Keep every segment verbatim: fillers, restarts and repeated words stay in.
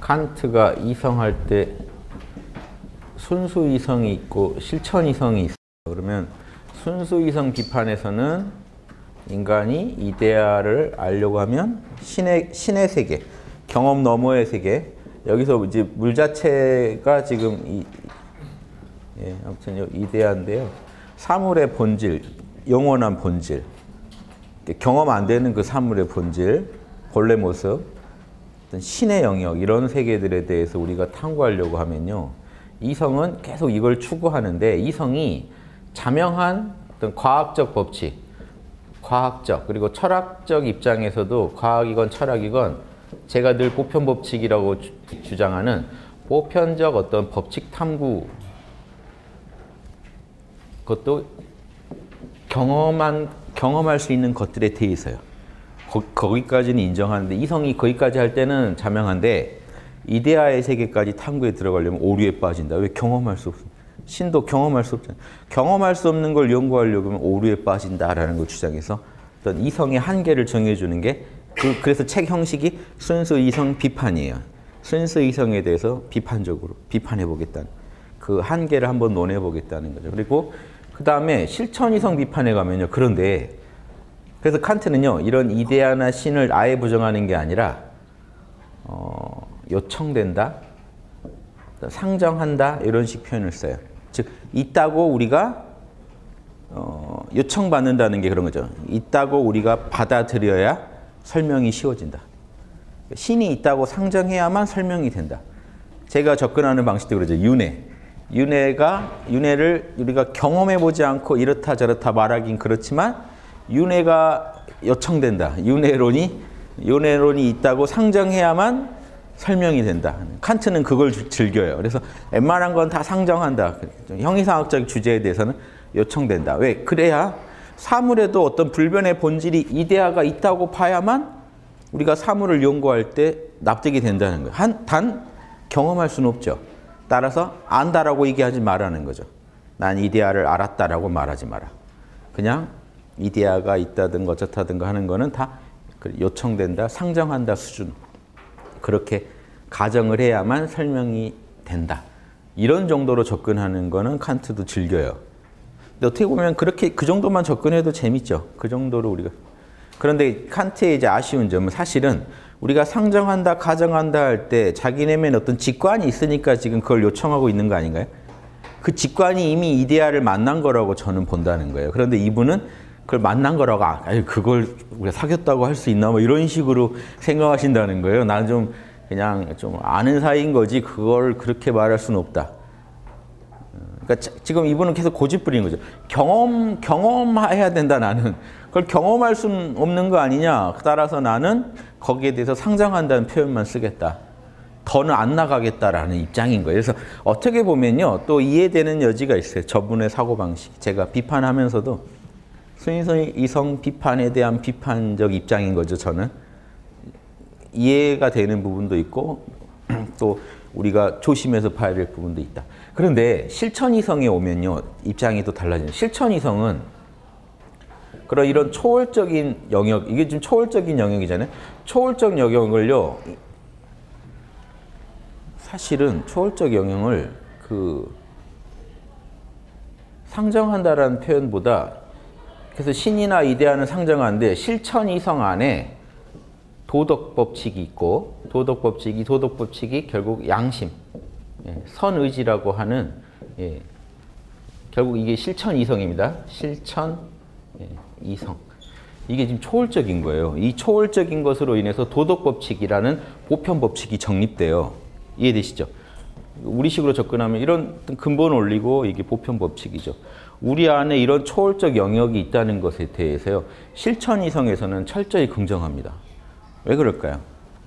칸트가 이성할 때 순수 이성이 있고 실천 이성이 있어요. 그러면 순수 이성 비판에서는 인간이 이데아를 알려고 하면 신의, 신의 세계, 경험 너머의 세계, 여기서 이제 물 자체가 지금 이, 예, 아무튼 이데아인데요. 사물의 본질, 영원한 본질, 경험 안 되는 그 사물의 본질, 본래 모습, 어떤 신의 영역, 이런 세계들에 대해서 우리가 탐구하려고 하면요. 이성은 계속 이걸 추구하는데, 이성이 자명한 어떤 과학적 법칙, 과학적 그리고 철학적 입장에서도 과학이건 철학이건 제가 늘 보편 법칙이라고 주, 주장하는 보편적 어떤 법칙 탐구, 그것도 경험한, 경험할 수 있는 것들에 대해서요. 거, 거기까지는 인정하는데, 이성이 거기까지 할 때는 자명한데 이데아의 세계까지 탐구에 들어가려면 오류에 빠진다. 왜? 경험할 수 없어. 신도 경험할 수 없잖아요. 경험할 수 없는 걸 연구하려고 하면 오류에 빠진다라는 걸 주장해서 어떤 이성의 한계를 정해주는 게 그, 그래서 책 형식이 순수 이성 비판이에요. 순수 이성에 대해서 비판적으로 비판해보겠다는, 그 한계를 한번 논해보겠다는 거죠. 그리고 그 다음에 실천 이성 비판에 가면요. 그런데 그래서 칸트는요. 이런 이데아나 신을 아예 부정하는 게 아니라 어, 요청된다, 상정한다, 이런 식 표현을 써요. 즉 있다고 우리가 어, 요청받는다는 게 그런 거죠. 있다고 우리가 받아들여야 설명이 쉬워진다. 신이 있다고 상정해야만 설명이 된다. 제가 접근하는 방식도 그러죠. 윤회. 윤회가, 윤회를 우리가 경험해보지 않고 이렇다 저렇다 말하긴 그렇지만 윤회가 요청된다. 윤회론이, 윤회론이 있다고 상정해야만 설명이 된다. 칸트는 그걸 즐겨요. 그래서 웬만한 건 다 상정한다. 형이상학적 주제에 대해서는 요청된다. 왜? 그래야 사물에도 어떤 불변의 본질이 이데아가 있다고 봐야만 우리가 사물을 연구할 때 납득이 된다는 거예요. 한, 단 경험할 수는 없죠. 따라서 안다라고 얘기하지 말라는 거죠. 난 이데아를 알았다라고 말하지 마라. 그냥 이데아가 있다든가 어쩌다든가 하는 거는 다 요청된다, 상정한다 수준. 그렇게 가정을 해야만 설명이 된다. 이런 정도로 접근하는 거는 칸트도 즐겨요. 근데 어떻게 보면 그렇게 그 정도만 접근해도 재밌죠. 그 정도로 우리가. 그런데 칸트의 이제 아쉬운 점은 사실은 우리가 상정한다, 가정한다 할 때 자기네면 어떤 직관이 있으니까 지금 그걸 요청하고 있는 거 아닌가요? 그 직관이 이미 이데아를 만난 거라고 저는 본다는 거예요. 그런데 이분은 그걸 만난 거라고, 아, 그걸 우리가 사귀었다고 할 수 있나 뭐 이런 식으로 생각하신다는 거예요. 난 좀 그냥 좀 아는 사이인 거지 그걸 그렇게 말할 수는 없다. 그러니까 지금 이분은 계속 고집 부리는 거죠. 경험, 경험해야 된다 나는. 그걸 경험할 수는 없는 거 아니냐. 따라서 나는 거기에 대해서 상정한다는 표현만 쓰겠다. 더는 안 나가겠다라는 입장인 거예요. 그래서 어떻게 보면요. 또 이해되는 여지가 있어요. 저분의 사고방식. 제가 비판하면서도 순수 이성 비판에 대한 비판적 입장인 거죠. 저는. 이해가 되는 부분도 있고 또 우리가 조심해서 봐야 될 부분도 있다. 그런데 실천 이성에 오면요. 입장이 또 달라져요. 실천 이성은 그런 이런 초월적인 영역, 이게 지금 초월적인 영역이잖아요. 초월적 영역을요. 사실은 초월적 영역을 그 상정한다라는 표현보다 그래서 신이나 이데아는 상정하는데 실천 이성 안에 도덕 법칙이 있고 도덕 법칙이 도덕 법칙이 결국 양심, 예, 선의지라고 하는 예, 결국 이게 실천 이성입니다. 실천 예, 이성. 이게 지금 초월적인 거예요. 이 초월적인 것으로 인해서 도덕 법칙이라는 보편 법칙이 정립돼요. 이해되시죠? 우리식으로 접근하면 이런 근본 원리고 이게 보편 법칙이죠. 우리 안에 이런 초월적 영역이 있다는 것에 대해서요. 실천 이성에서는 철저히 긍정합니다. 왜 그럴까요?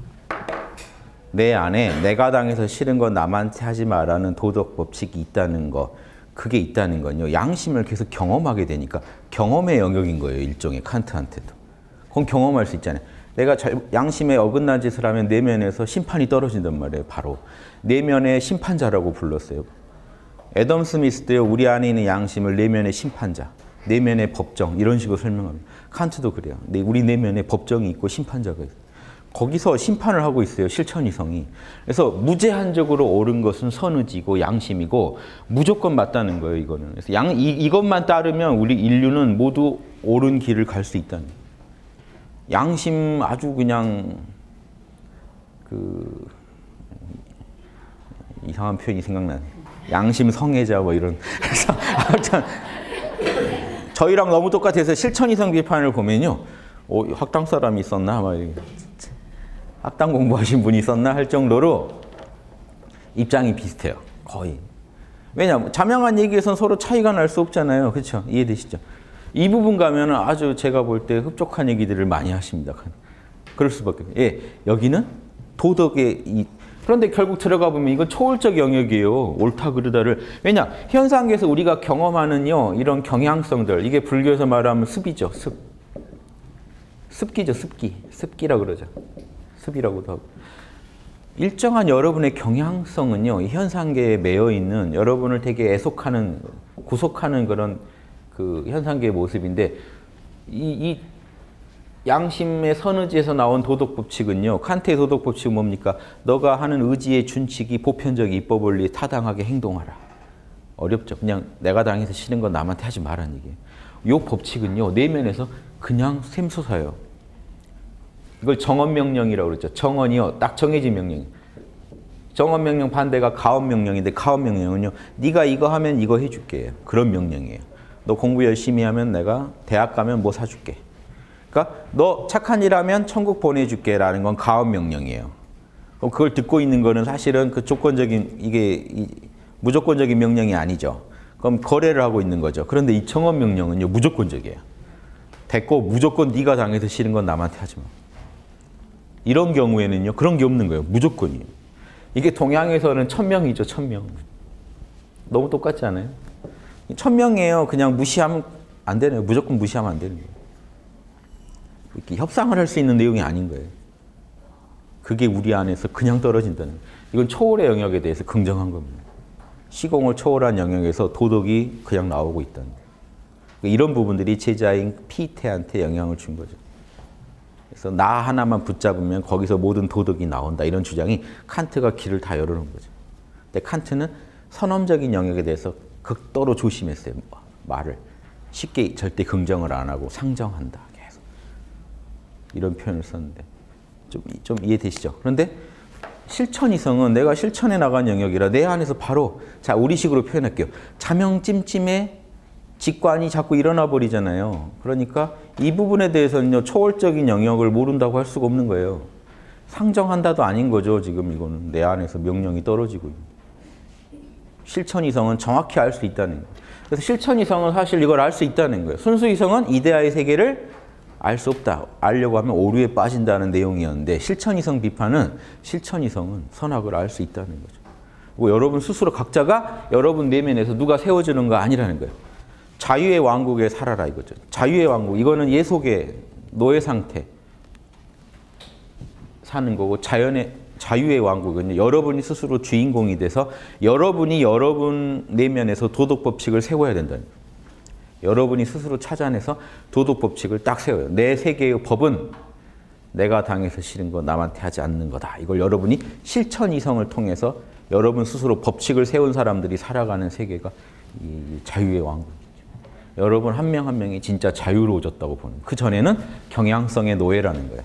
내 안에 내가 당해서 싫은 건 남한테 하지 마라는 도덕 법칙이 있다는 거, 그게 있다는 건요. 양심을 계속 경험하게 되니까 경험의 영역인 거예요. 일종의 칸트한테도. 그건 경험할 수 있잖아요. 내가 잘, 양심에 어긋난 짓을 하면 내면에서 심판이 떨어진단 말이에요. 바로. 내면의 심판자라고 불렀어요. 애덤 스미스도요. 우리 안에 있는 양심을 내면의 심판자, 내면의 법정 이런 식으로 설명합니다. 칸트도 그래요. 우리 내면에 법정이 있고 심판자가 있어요. 거기서 심판을 하고 있어요. 실천이성이. 그래서 무제한적으로 옳은 것은 선의지고 양심이고 무조건 맞다는 거예요. 이거는. 그래서 양, 이, 이것만 따르면 우리 인류는 모두 옳은 길을 갈 수 있다는 거예요. 양심 아주 그냥 그 이상한 표현이 생각나네. 양심 성애자 뭐 이런. 그래서 아무튼 저희랑 너무 똑같아서 실천이성 비판을 보면요. 어, 학당 사람이 있었나? 막 학당 공부하신 분이 있었나? 할 정도로 입장이 비슷해요. 거의. 왜냐하면 자명한 얘기에서는 서로 차이가 날 수 없잖아요. 그렇죠? 이해되시죠? 이 부분 가면은 아주 제가 볼 때 흡족한 얘기들을 많이 하십니다. 그럴 수밖에 없어요. 예, 여기는 도덕의 이 그런데 결국 들어가 보면 이건 초월적 영역이에요. 옳다 그르다를. 왜냐? 현상계에서 우리가 경험하는요. 이런 경향성들. 이게 불교에서 말하면 습이죠. 습. 습기죠. 습기. 습기라고 그러죠. 습이라고도 하고. 일정한 여러분의 경향성은요. 이 현상계에 매여 있는 여러분을 되게 애속하는, 구속하는 그런 그 현상계의 모습인데 이, 이 양심의 선의지에서 나온 도덕법칙은요. 칸트의 도덕법칙은 뭡니까? 너가 하는 의지의 준칙이 보편적 입법 원리에 타당하게 행동하라. 어렵죠. 그냥 내가 당해서 싫은 건 남한테 하지 말라는 얘기예요. 이 법칙은요. 내면에서 그냥 샘솟아요. 이걸 정언명령이라고 그러죠. 정언이요. 딱 정해진 명령. 정언명령 반대가 가언명령인데 가언명령은요. 네가 이거 하면 이거 해줄게. 그런 명령이에요. 너 공부 열심히 하면 내가 대학 가면 뭐 사줄게. 그러니까 너 착한 일 하면 천국 보내줄게 라는 건 가언명령이에요. 그걸 듣고 있는 거는 사실은 그 조건적인 이게 이, 무조건적인 명령이 아니죠. 그럼 거래를 하고 있는 거죠. 그런데 이 정언명령은요. 무조건적이에요. 됐고 무조건 네가 당해서 싫은 건 남한테 하지 마. 이런 경우에는요. 그런 게 없는 거예요. 무조건이에요. 이게 동양에서는 천명이죠. 천명. 너무 똑같지 않아요? 천명이에요. 그냥 무시하면 안 되네요. 무조건 무시하면 안 되는 거예요. 이렇게 협상을 할 수 있는 내용이 아닌 거예요. 그게 우리 안에서 그냥 떨어진다는 거예요. 이건 초월의 영역에 대해서 긍정한 겁니다. 시공을 초월한 영역에서 도덕이 그냥 나오고 있다는 거예요. 이런 부분들이 제자인 피테한테 영향을 준 거죠. 그래서 나 하나만 붙잡으면 거기서 모든 도덕이 나온다. 이런 주장이 칸트가 길을 다 열어놓은 거죠. 근데 칸트는 선험적인 영역에 대해서 극도로 조심했어요. 말을. 쉽게 절대 긍정을 안 하고 상정한다. 계속. 이런 표현을 썼는데 좀, 좀 이해되시죠? 그런데 실천이성은 내가 실천해 나간 영역이라 내 안에서 바로 자 우리식으로 표현할게요. 자명찜찜의 직관이 자꾸 일어나 버리잖아요. 그러니까 이 부분에 대해서는요. 초월적인 영역을 모른다고 할 수가 없는 거예요. 상정한다도 아닌 거죠. 지금 이거는 내 안에서 명령이 떨어지고 있는. 실천이성은 정확히 알 수 있다는 거예요. 그래서 실천이성은 사실 이걸 알 수 있다는 거예요. 순수이성은 이데아의 세계를 알 수 없다. 알려고 하면 오류에 빠진다는 내용이었는데 실천이성 비판은 실천이성은 선악을 알 수 있다는 거죠. 그리고 여러분 스스로 각자가 여러분 내면에서 누가 세워주는 거 아니라는 거예요. 자유의 왕국에 살아라 이거죠. 자유의 왕국. 이거는 예속의 노예 상태 사는 거고 자연의 자유의 왕국은 여러분이 스스로 주인공이 돼서 여러분이 여러분 내면에서 도덕법칙을 세워야 된다는 거예요. 여러분이 스스로 찾아내서 도덕법칙을 딱 세워요. 내 세계의 법은 내가 당해서 싫은 거 남한테 하지 않는 거다. 이걸 여러분이 실천이성을 통해서 여러분 스스로 법칙을 세운 사람들이 살아가는 세계가 이 자유의 왕국이죠. 여러분 한 명 한 명이 진짜 자유로워졌다고 보는 그 전에는 경향성의 노예라는 거예요.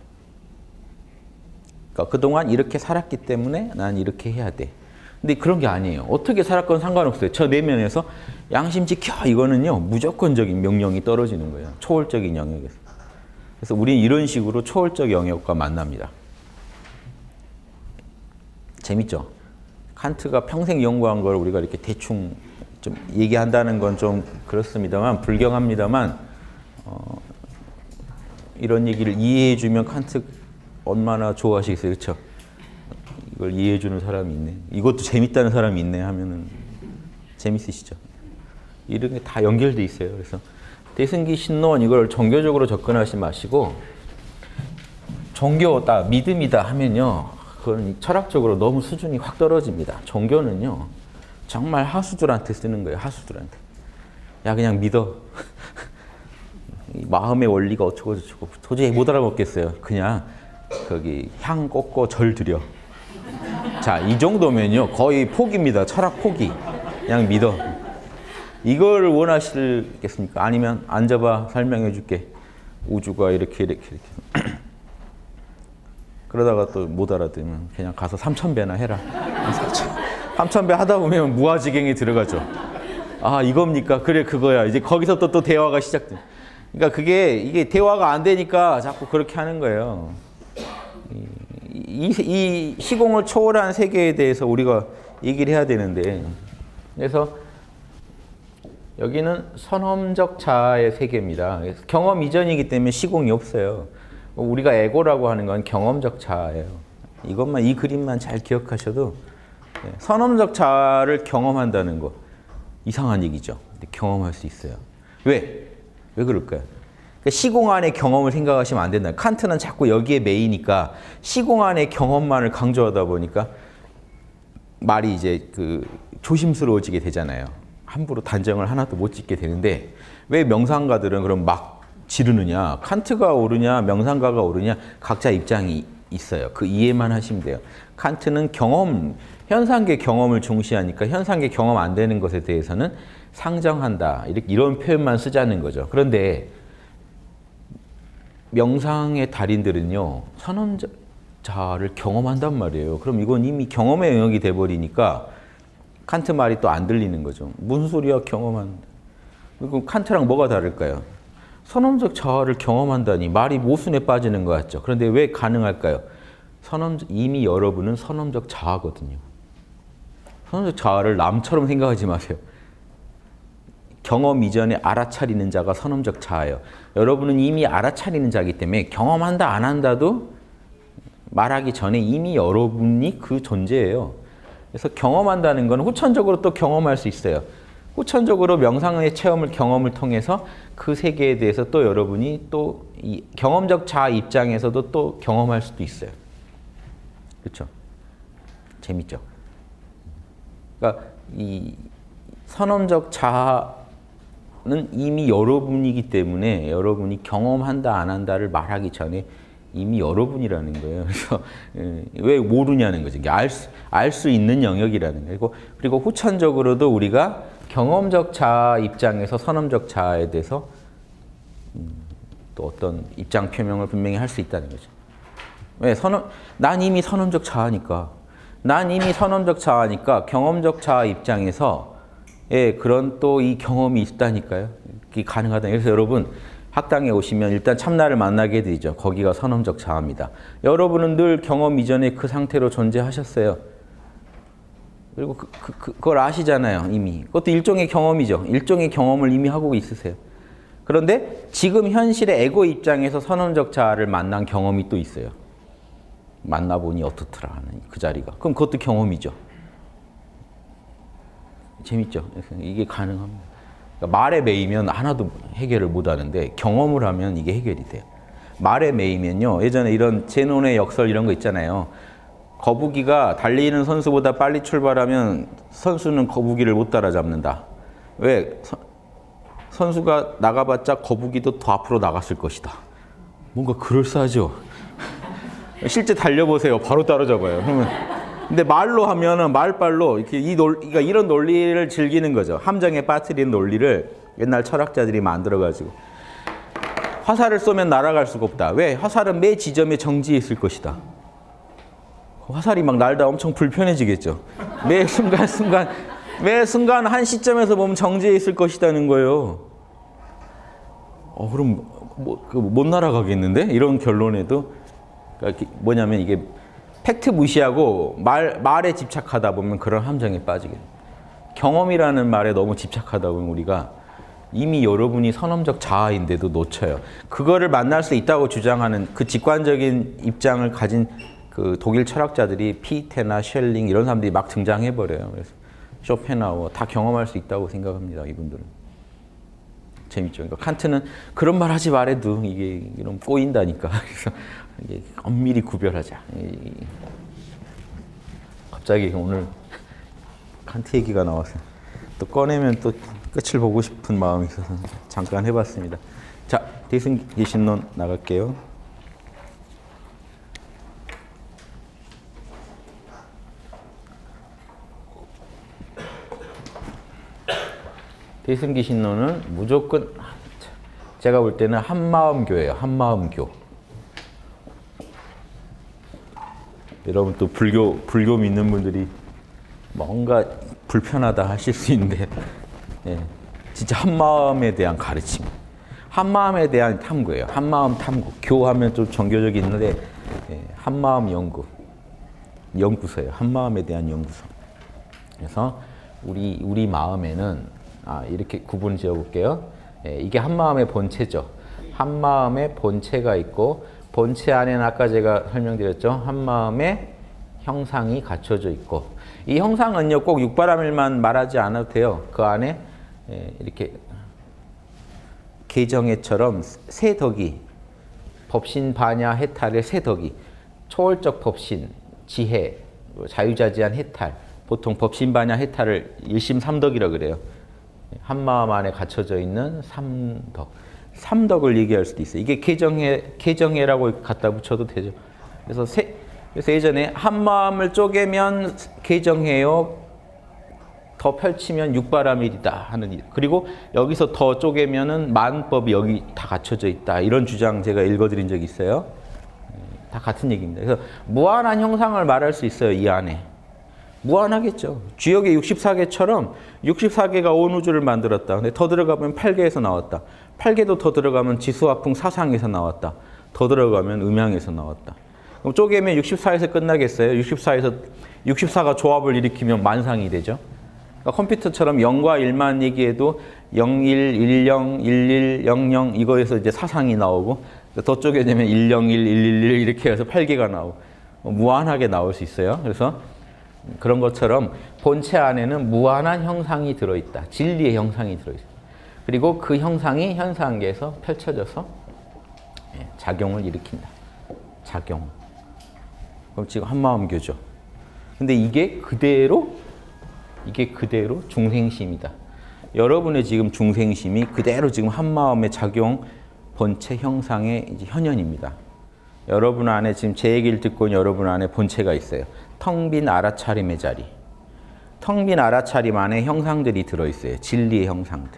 그러니까 그동안 이렇게 살았기 때문에 난 이렇게 해야 돼. 근데 그런 게 아니에요. 어떻게 살았건 상관없어요. 저 내면에서 양심 지켜 이거는요. 무조건적인 명령이 떨어지는 거예요. 초월적인 영역에서. 그래서 우리는 이런 식으로 초월적 영역과 만납니다. 재밌죠? 칸트가 평생 연구한 걸 우리가 이렇게 대충 좀 얘기한다는 건 좀 그렇습니다만 불경합니다만 어, 이런 얘기를 이해해주면 칸트 얼마나 좋아하시겠어요. 그렇죠? 이걸 이해해주는 사람이 있네. 이것도 재밌다는 사람이 있네 하면은 재밌으시죠? 이런 게 다 연결돼 있어요. 그래서 대승기 신론 이걸 종교적으로 접근하지 마시고 종교다, 믿음이다 하면요. 그건 철학적으로 너무 수준이 확 떨어집니다. 종교는요. 정말 하수들한테 쓰는 거예요. 하수들한테. 야 그냥 믿어. 마음의 원리가 어쩌고 저쩌고 도저히 못 알아먹겠어요. 그냥 거기 향 꽂고 절 드려. 자, 이 정도면요 거의 포기입니다. 철학 포기. 그냥 믿어. 이걸 원하시겠습니까? 아니면 앉아봐 설명해 줄게. 우주가 이렇게 이렇게 이렇게. 그러다가 또 못 알아들으면 그냥 가서 삼천 배나 해라. 삼천 배 하다 보면 무아지경에 들어가죠. 아, 이겁니까? 그래, 그거야. 이제 거기서 또, 또 대화가 시작돼. 그러니까 그게 이게 대화가 안 되니까 자꾸 그렇게 하는 거예요. 이, 이 시공을 초월한 세계에 대해서 우리가 얘기를 해야 되는데, 그래서 여기는 선험적 자아의 세계입니다. 경험 이전이기 때문에 시공이 없어요. 우리가 에고라고 하는 건 경험적 자아예요. 이것만, 이 그림만 잘 기억하셔도 선험적 자아를 경험한다는 거 이상한 얘기죠. 근데 경험할 수 있어요. 왜? 왜 그럴까요? 그러니까 시공 안의 경험을 생각하시면 안 된다. 칸트는 자꾸 여기에 매이니까 시공 안의 경험만을 강조하다 보니까 말이 이제 그 조심스러워지게 되잖아요. 함부로 단정을 하나도 못 짓게 되는데 왜 명상가들은 그럼 막 지르느냐, 칸트가 옳으냐, 명상가가 옳으냐, 각자 입장이 있어요. 그 이해만 하시면 돼요. 칸트는 경험, 현상계 경험을 중시하니까 현상계 경험 안 되는 것에 대해서는 상정한다. 이렇게 이런 표현만 쓰자는 거죠. 그런데 명상의 달인들은요, 선험적 자아를 경험한단 말이에요. 그럼 이건 이미 경험의 영역이 돼버리니까 칸트 말이 또 안 들리는 거죠. 무슨 소리야, 경험한다. 그럼 칸트랑 뭐가 다를까요? 선험적 자아를 경험한다니 말이 모순에 빠지는 것 같죠. 그런데 왜 가능할까요? 선험, 이미 여러분은 선험적 자아거든요. 선험적 자아를 남처럼 생각하지 마세요. 경험 이전에 알아차리는 자가 선험적 자아예요. 여러분은 이미 알아차리는 자이기 때문에 경험한다 안 한다도 말하기 전에 이미 여러분이 그 존재예요. 그래서 경험한다는 건 후천적으로 또 경험할 수 있어요. 후천적으로 명상의 체험을 경험을 통해서 그 세계에 대해서 또 여러분이 또 이 경험적 자아 입장에서도 또 경험할 수도 있어요. 그렇죠? 재밌죠? 그러니까 이 선험적 자아는 이미 여러분이기 때문에 여러분이 경험한다 안 한다를 말하기 전에 이미 여러분이라는 거예요. 그래서 왜 모르냐는 거죠. 알 수, 알 수 있는 영역이라는 거예요. 그리고, 그리고 후천적으로도 우리가 경험적 자아 입장에서 선험적 자아에 대해서 또 어떤 입장 표명을 분명히 할 수 있다는 거죠. 왜? 선험, 난 이미 선험적 자아니까. 난 이미 선험적 자아니까 경험적 자아 입장에서 예, 그런 또 이 경험이 있다니까요. 이게 가능하다. 그래서 여러분 학당에 오시면 일단 참나를 만나게 되죠. 거기가 선험적 자아입니다. 여러분은 늘 경험 이전에 그 상태로 존재하셨어요. 그리고 그, 그, 그걸 아시잖아요, 이미. 그것도 일종의 경험이죠. 일종의 경험을 이미 하고 있으세요. 그런데 지금 현실의 에고 입장에서 선험적 자아를 만난 경험이 또 있어요. 만나보니 어떻더라 하는 그 자리가. 그럼 그것도 경험이죠. 재밌죠? 이게 가능합니다. 그러니까 말에 매이면 하나도 해결을 못 하는데 경험을 하면 이게 해결이 돼요. 말에 매이면요. 예전에 이런 제논의 역설 이런 거 있잖아요. 거북이가 달리는 선수보다 빨리 출발하면 선수는 거북이를 못 따라잡는다. 왜? 서, 선수가 나가봤자 거북이도 더 앞으로 나갔을 것이다. 뭔가 그럴싸하죠? 실제 달려보세요. 바로 따라잡아요. 그러면 근데 말로 하면은 말빨로 이렇게 이 논, 그러니까 이런 논리를 즐기는 거죠. 함정에 빠뜨린 논리를 옛날 철학자들이 만들어가지고 화살을 쏘면 날아갈 수가 없다. 왜? 화살은 매 지점에 정지해 있을 것이다. 화살이 막 날다 엄청 불편해지겠죠. 매 순간 순간 매 순간 한 시점에서 보면 정지해 있을 것이라는 거예요. 어 그럼 뭐, 못 날아가겠는데? 이런 결론에도 그러니까 뭐냐면 이게 팩트 무시하고 말, 말에 집착하다 보면 그런 함정에 빠지게 됩니다. 경험이라는 말에 너무 집착하다 보면 우리가 이미 여러분이 선험적 자아인데도 놓쳐요. 그거를 만날 수 있다고 주장하는 그 직관적인 입장을 가진 그 독일 철학자들이 피테나 셸링 이런 사람들이 막 등장해버려요. 그래서 쇼펜하우어 다 경험할 수 있다고 생각합니다. 이분들은. 재밌죠. 그러니까 칸트는 그런 말 하지 말아도 이게 이런 꼬인다니까. 그래서 이게 엄밀히 구별하자. 갑자기 오늘 칸트 얘기가 나와서 또 꺼내면 또 끝을 보고 싶은 마음이 있어서 잠깐 해봤습니다. 자, 대승기신론 나갈게요. 대승기 신론은 무조건 제가 볼 때는 한마음교예요. 한마음교. 여러분 또 불교 불교 믿는 분들이 뭔가 불편하다 하실 수 있는데 예, 진짜 한마음에 대한 가르침, 한마음에 대한 탐구예요. 한마음 탐구. 교하면 좀 정교적인데 예, 한마음 연구, 연구소예요. 한마음에 대한 연구소. 그래서 우리 우리 마음에는 아, 이렇게 구분 지어볼게요. 예, 이게 한마음의 본체죠. 한마음의 본체가 있고 본체 안에는 아까 제가 설명드렸죠. 한마음의 형상이 갖춰져 있고 이 형상은요 꼭 육바라밀만 말하지 않아도 돼요. 그 안에 예, 이렇게 개정해처럼 세 덕이 법신, 반야, 해탈의 세 덕이 초월적 법신, 지혜, 자유자재한 해탈 보통 법신, 반야, 해탈을 일심삼덕이라고 그래요. 한마음 안에 갖춰져 있는 삼덕. 삼덕을 얘기할 수도 있어요. 이게 개정해, 개정해라고 갖다 붙여도 되죠. 그래서, 세, 그래서 예전에 한마음을 쪼개면 개정해요. 더 펼치면 육바라밀이다 하는 일. 그리고 여기서 더 쪼개면은 만법이 여기 다 갖춰져 있다. 이런 주장 제가 읽어드린 적이 있어요. 다 같은 얘기입니다. 그래서 무한한 형상을 말할 수 있어요. 이 안에. 무한하겠죠. 주역의 육십사 개처럼 육십사 개가 온 우주를 만들었다. 근데 더 들어가면 팔 개에서 나왔다. 팔 개도 더 들어가면 지수화풍 사상에서 나왔다. 더 들어가면 음양에서 나왔다. 그럼 쪼개면 육십사에서 끝나겠어요? 육십사에서 육십사가 조합을 일으키면 만상이 되죠. 그러니까 컴퓨터처럼 영과 일만 얘기해도 영일, 일영, 일일, 영영 이거에서 이제 사상이 나오고 더 쪼개지면 일영일, 일일일 이렇게 해서 팔 개가 나오고 무한하게 나올 수 있어요. 그래서 그런 것처럼 본체 안에는 무한한 형상이 들어있다. 진리의 형상이 들어있다. 그리고 그 형상이 현상계에서 펼쳐져서 작용을 일으킨다. 작용. 그럼 지금 한마음교죠. 근데 이게 그대로 이게 그대로 중생심이다. 여러분의 지금 중생심이 그대로 지금 한마음의 작용, 본체 형상의 이제 현현입니다. 여러분 안에 지금 제 얘기를 듣고 여러분 안에 본체가 있어요. 텅 빈 알아차림의 자리. 텅 빈 알아차림 안에 형상들이 들어있어요. 진리의 형상들.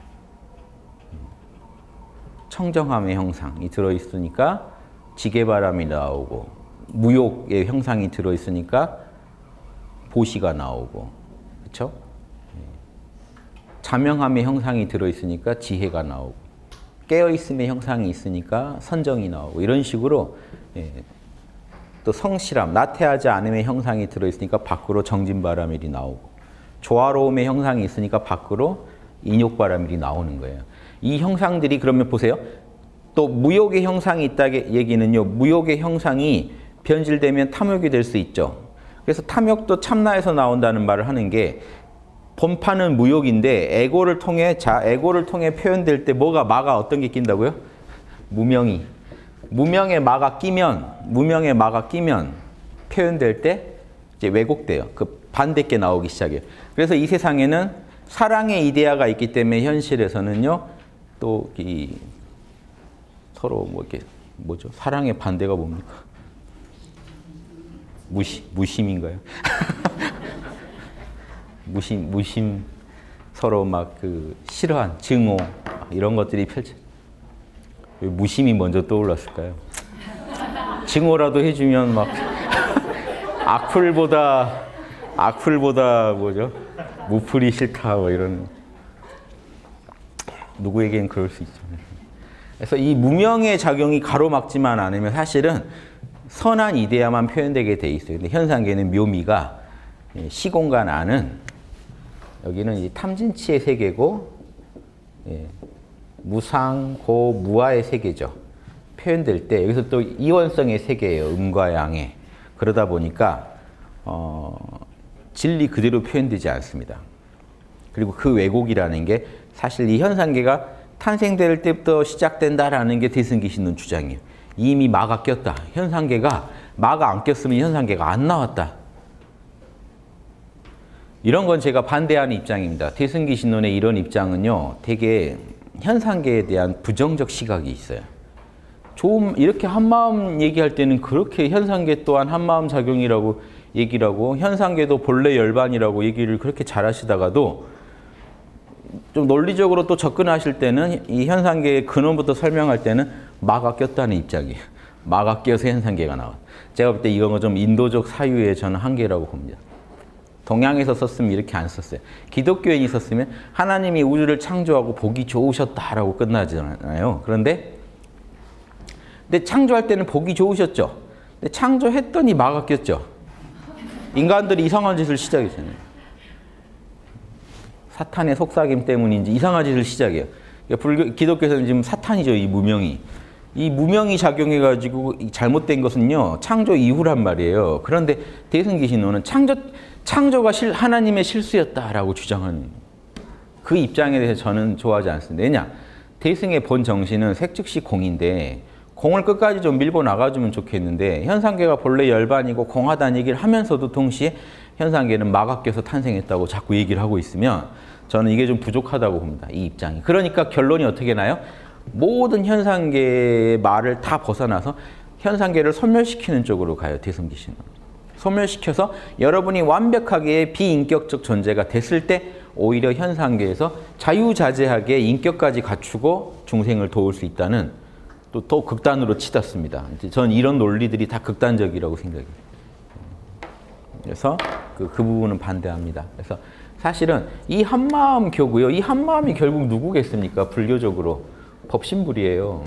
청정함의 형상이 들어있으니까 지게바람이 나오고 무욕의 형상이 들어있으니까 보시가 나오고 그렇죠? 자명함의 형상이 들어있으니까 지혜가 나오고 깨어있음의 형상이 있으니까 선정이 나오고 이런 식으로 예. 또 성실함, 나태하지 않음의 형상이 들어있으니까 밖으로 정진바라밀이 나오고 조화로움의 형상이 있으니까 밖으로 인욕바라밀이 나오는 거예요. 이 형상들이 그러면 보세요. 또 무욕의 형상이 있다는 얘기는요. 무욕의 형상이 변질되면 탐욕이 될 수 있죠. 그래서 탐욕도 참나에서 나온다는 말을 하는 게 본판은 무욕인데 에고를 통해 자 에고를 통해 표현될 때 뭐가 마가 어떤 게 낀다고요? 무명이. 무명의 마가 끼면 무명의 마가 끼면 표현될 때 이제 왜곡돼요. 그 반대께 나오기 시작해요. 그래서 이 세상에는 사랑의 이데아가 있기 때문에 현실에서는요. 또 이 서로 뭐 이렇게 뭐죠? 사랑의 반대가 뭡니까? 무심 무심인가요? 무심 무심 서로 막 그 싫어한 증오 이런 것들이 펼쳐. 왜 무심이 먼저 떠올랐을까요? 증오라도 해주면 막 악플보다 악플보다 뭐죠? 무플이 싫다 뭐 이런. 누구에겐 그럴 수 있죠. 그래서 이 무명의 작용이 가로막지만 않으면 사실은 선한 이데아만 표현되게 돼 있어요. 근데 현상계는 묘미가 시공간 안은 여기는 이 탐진치의 세계고 예, 무상, 고, 무아의 세계죠. 표현될 때 여기서 또 이원성의 세계예요. 음과 양의. 그러다 보니까 어, 진리 그대로 표현되지 않습니다. 그리고 그 왜곡이라는 게 사실 이 현상계가 탄생될 때부터 시작된다라는 게 대승기 신론 주장이에요. 이미 마가 꼈다. 현상계가 마가 안 꼈으면 현상계가 안 나왔다. 이런 건 제가 반대하는 입장입니다. 대승기 신론의 이런 입장은요. 되게 현상계에 대한 부정적 시각이 있어요. 좀 이렇게 한마음 얘기할 때는 그렇게 현상계 또한 한마음 작용이라고 얘기를 하고 현상계도 본래 열반이라고 얘기를 그렇게 잘하시다가도 좀 논리적으로 또 접근하실 때는 이 현상계의 근원부터 설명할 때는 마가 꼈다는 입장이에요. 마가 껴서 현상계가 나와. 제가 볼 때 이건 좀 인도적 사유의 저는 한계라고 봅니다. 동양에서 썼으면 이렇게 안 썼어요. 기독교인이 썼으면 하나님이 우주를 창조하고 보기 좋으셨다라고 끝나잖아요. 그런데 근데 창조할 때는 보기 좋으셨죠. 근데 창조했더니 마가 꼈죠. 인간들이 이상한 짓을 시작했잖아요. 사탄의 속삭임 때문인지 이상한 짓을 시작해요. 불교, 기독교에서는 지금 사탄이죠, 이 무명이. 이 무명이 작용해가지고 잘못된 것은요, 창조 이후란 말이에요. 그런데 대승기신론은 창조, 창조가 실, 하나님의 실수였다라고 주장하는 그 입장에 대해서 저는 좋아하지 않습니다. 왜냐? 대승의 본 정신은 색즉시 공인데 공을 끝까지 좀 밀고 나가주면 좋겠는데 현상계가 본래 열반이고 공하다는 얘기를 하면서도 동시에 현상계는 마가 껴서 탄생했다고 자꾸 얘기를 하고 있으면 저는 이게 좀 부족하다고 봅니다. 이 입장이. 그러니까 결론이 어떻게 나요? 모든 현상계의 말을 다 벗어나서 현상계를 소멸시키는 쪽으로 가요. 대승기신은. 소멸시켜서 여러분이 완벽하게 비인격적 존재가 됐을 때 오히려 현상계에서 자유자재하게 인격까지 갖추고 중생을 도울 수 있다는 또 더 극단으로 치닫습니다. 저는 이런 논리들이 다 극단적이라고 생각해요. 그래서 그, 그 부분은 반대합니다. 그래서 사실은 이 한마음 교고요. 이 한마음이 결국 누구겠습니까? 불교적으로 법신불이에요.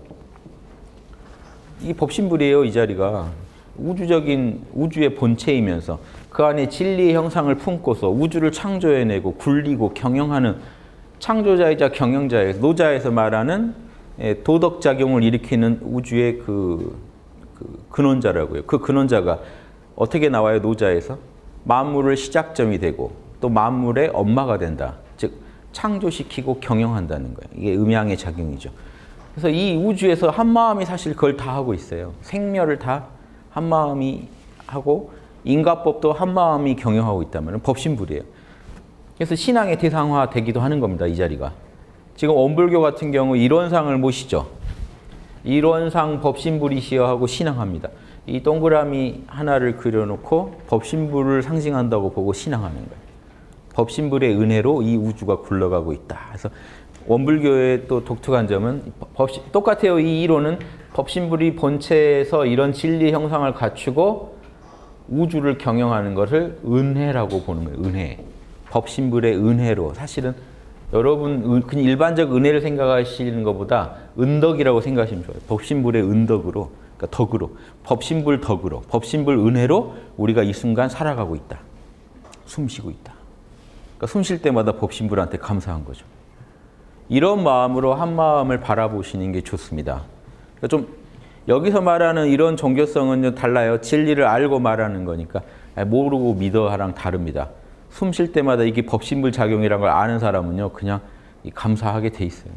이 법신불이에요. 이 자리가 우주적인 우주의 본체이면서 그 안에 진리의 형상을 품고서 우주를 창조해내고 굴리고 경영하는 창조자이자 경영자의 노자에서 말하는 도덕작용을 일으키는 우주의 그, 그 근원자라고요. 그 근원자가 어떻게 나와요? 노자에서 만물을 시작점이 되고 또 만물의 엄마가 된다. 즉 창조시키고 경영한다는 거예요. 이게 음양의 작용이죠. 그래서 이 우주에서 한마음이 사실 그걸 다 하고 있어요. 생멸을 다 한마음이 하고 인과법도 한마음이 경영하고 있다면 법신불이에요. 그래서 신앙의 대상화 되기도 하는 겁니다. 이 자리가. 지금 원불교 같은 경우 이론상을 모시죠. 이론상 법신불이시여 하고 신앙합니다. 이 동그라미 하나를 그려놓고 법신불을 상징한다고 보고 신앙하는 거예요. 법신불의 은혜로 이 우주가 굴러가고 있다. 그래서 원불교의 또 독특한 점은 법신, 똑같아요. 이 이론은 법신불이 본체에서 이런 진리 형상을 갖추고 우주를 경영하는 것을 은혜라고 보는 거예요. 은혜. 법신불의 은혜로. 사실은 여러분 그냥 일반적 은혜를 생각하시는 것보다 은덕이라고 생각하시면 좋아요. 법신불의 은덕으로, 그러니까 덕으로, 법신불 덕으로, 법신불 은혜로 우리가 이 순간 살아가고 있다. 숨쉬고 있다. 그러니까 숨 쉴 때마다 법신불한테 감사한 거죠. 이런 마음으로 한 마음을 바라보시는 게 좋습니다. 그러니까 좀 여기서 말하는 이런 종교성은 달라요. 진리를 알고 말하는 거니까 모르고 믿어랑 다릅니다. 숨 쉴 때마다 이게 법신불 작용이라는 걸 아는 사람은요, 그냥 감사하게 돼 있어요.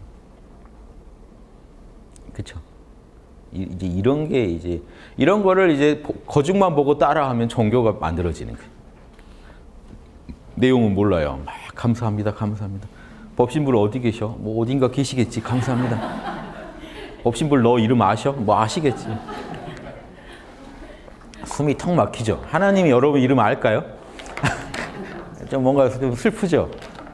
그렇죠? 이제 이런 게 이제 이런 거를 이제 거중만 보고 따라하면 종교가 만들어지는 거예요. 내용은 몰라요. 막 감사합니다, 감사합니다. 법신불 어디 계셔? 뭐 어딘가 계시겠지. 감사합니다. 법신불 너 이름 아셔? 뭐 아시겠지. 숨이 턱 막히죠. 하나님이 여러분 이름 알까요? 좀 뭔가 좀 슬프죠.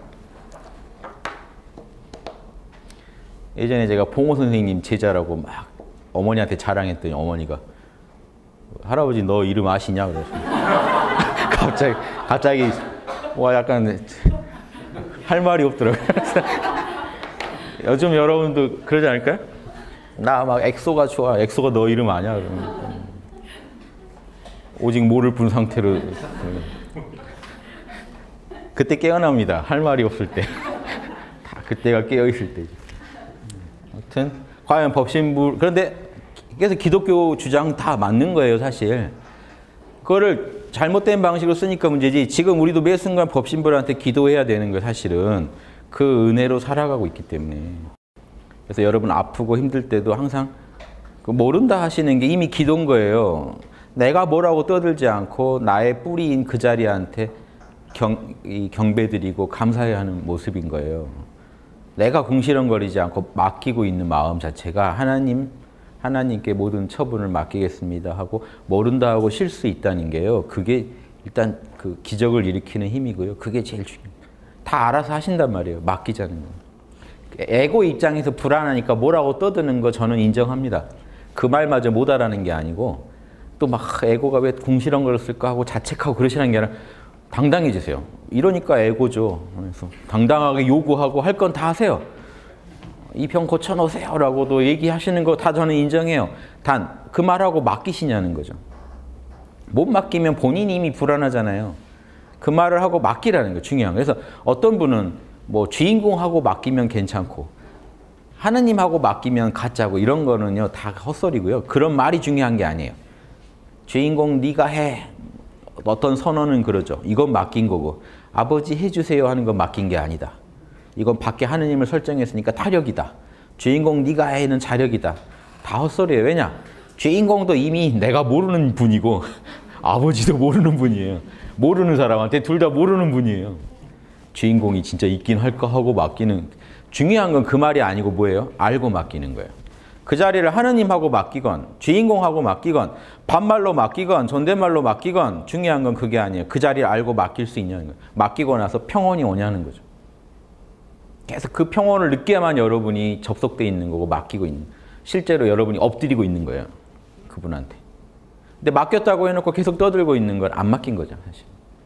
예전에 제가 봉호 선생님 제자라고 막 어머니한테 자랑했더니 어머니가 할아버지 너 이름 아시냐? 그래서 갑자기 갑자기 와 약간 할 말이 없더라고요. 요즘 여러분도 그러지 않을까요? 나 막 엑소가 좋아. 엑소가 너 이름 아냐? 그러면 오직 모를 분 상태로 그때 깨어납니다. 할 말이 없을 때. 다 그때가 깨어있을 때죠. 아무튼 과연 법신불 그런데 그래서 기독교 주장 다 맞는 거예요. 사실. 그거를 잘못된 방식으로 쓰니까 문제지 지금 우리도 매 순간 법신불한테 기도해야 되는 거예요. 사실은. 그 은혜로 살아가고 있기 때문에. 그래서 여러분 아프고 힘들 때도 항상 모른다 하시는 게 이미 기도인 거예요. 내가 뭐라고 떠들지 않고 나의 뿌리인 그 자리한테 경, 이 경배드리고 감사해야 하는 모습인 거예요. 내가 궁시렁거리지 않고 맡기고 있는 마음 자체가 하나님, 하나님께 모든 처분을 맡기겠습니다 하고 모른다 하고 쉴 수 있다는 게요. 그게 일단 그 기적을 일으키는 힘이고요. 그게 제일 중요해요. 다 알아서 하신단 말이에요. 맡기자는 거. 에고 입장에서 불안하니까 뭐라고 떠드는 거 저는 인정합니다. 그 말마저 못 알아는 게 아니고 또 막 에고가 왜 궁시렁거렸을까 하고 자책하고 그러시는 게 아니라 당당해지세요. 이러니까 에고죠. 그래서 당당하게 요구하고 할 건 다 하세요. 이 병 고쳐놓으세요 라고도 얘기하시는 거 다 저는 인정해요. 단 그 말하고 맡기시냐는 거죠. 못 맡기면 본인이 이미 불안하잖아요. 그 말을 하고 맡기라는 거 중요한 거예요. 그래서 어떤 분은 뭐 주인공하고 맡기면 괜찮고 하느님하고 맡기면 가짜고 이런 거는요 다 헛소리고요. 그런 말이 중요한 게 아니에요. 주인공 네가 해. 어떤 선언은 그러죠. 이건 맡긴 거고 아버지 해주세요 하는 건 맡긴 게 아니다. 이건 밖에 하느님을 설정했으니까 타력이다. 주인공 네가 해는 자력이다. 다 헛소리예요. 왜냐? 주인공도 이미 내가 모르는 분이고 아버지도 모르는 분이에요. 모르는 사람한테 둘 다 모르는 분이에요. 주인공이 진짜 있긴 할까 하고 맡기는 중요한 건 그 말이 아니고 뭐예요? 알고 맡기는 거예요. 그 자리를 하느님하고 맡기건 주인공하고 맡기건 반말로 맡기건 존댓말로 맡기건 중요한 건 그게 아니에요. 그 자리를 알고 맡길 수 있냐는 거예요. 맡기고 나서 평온이 오냐는 거죠. 계속 그 평온을 느껴야만 여러분이 접속돼 있는 거고 맡기고 있는 실제로 여러분이 엎드리고 있는 거예요. 그분한테. 근데 맡겼다고 해놓고 계속 떠들고 있는 건 안 맡긴 거죠. 사실.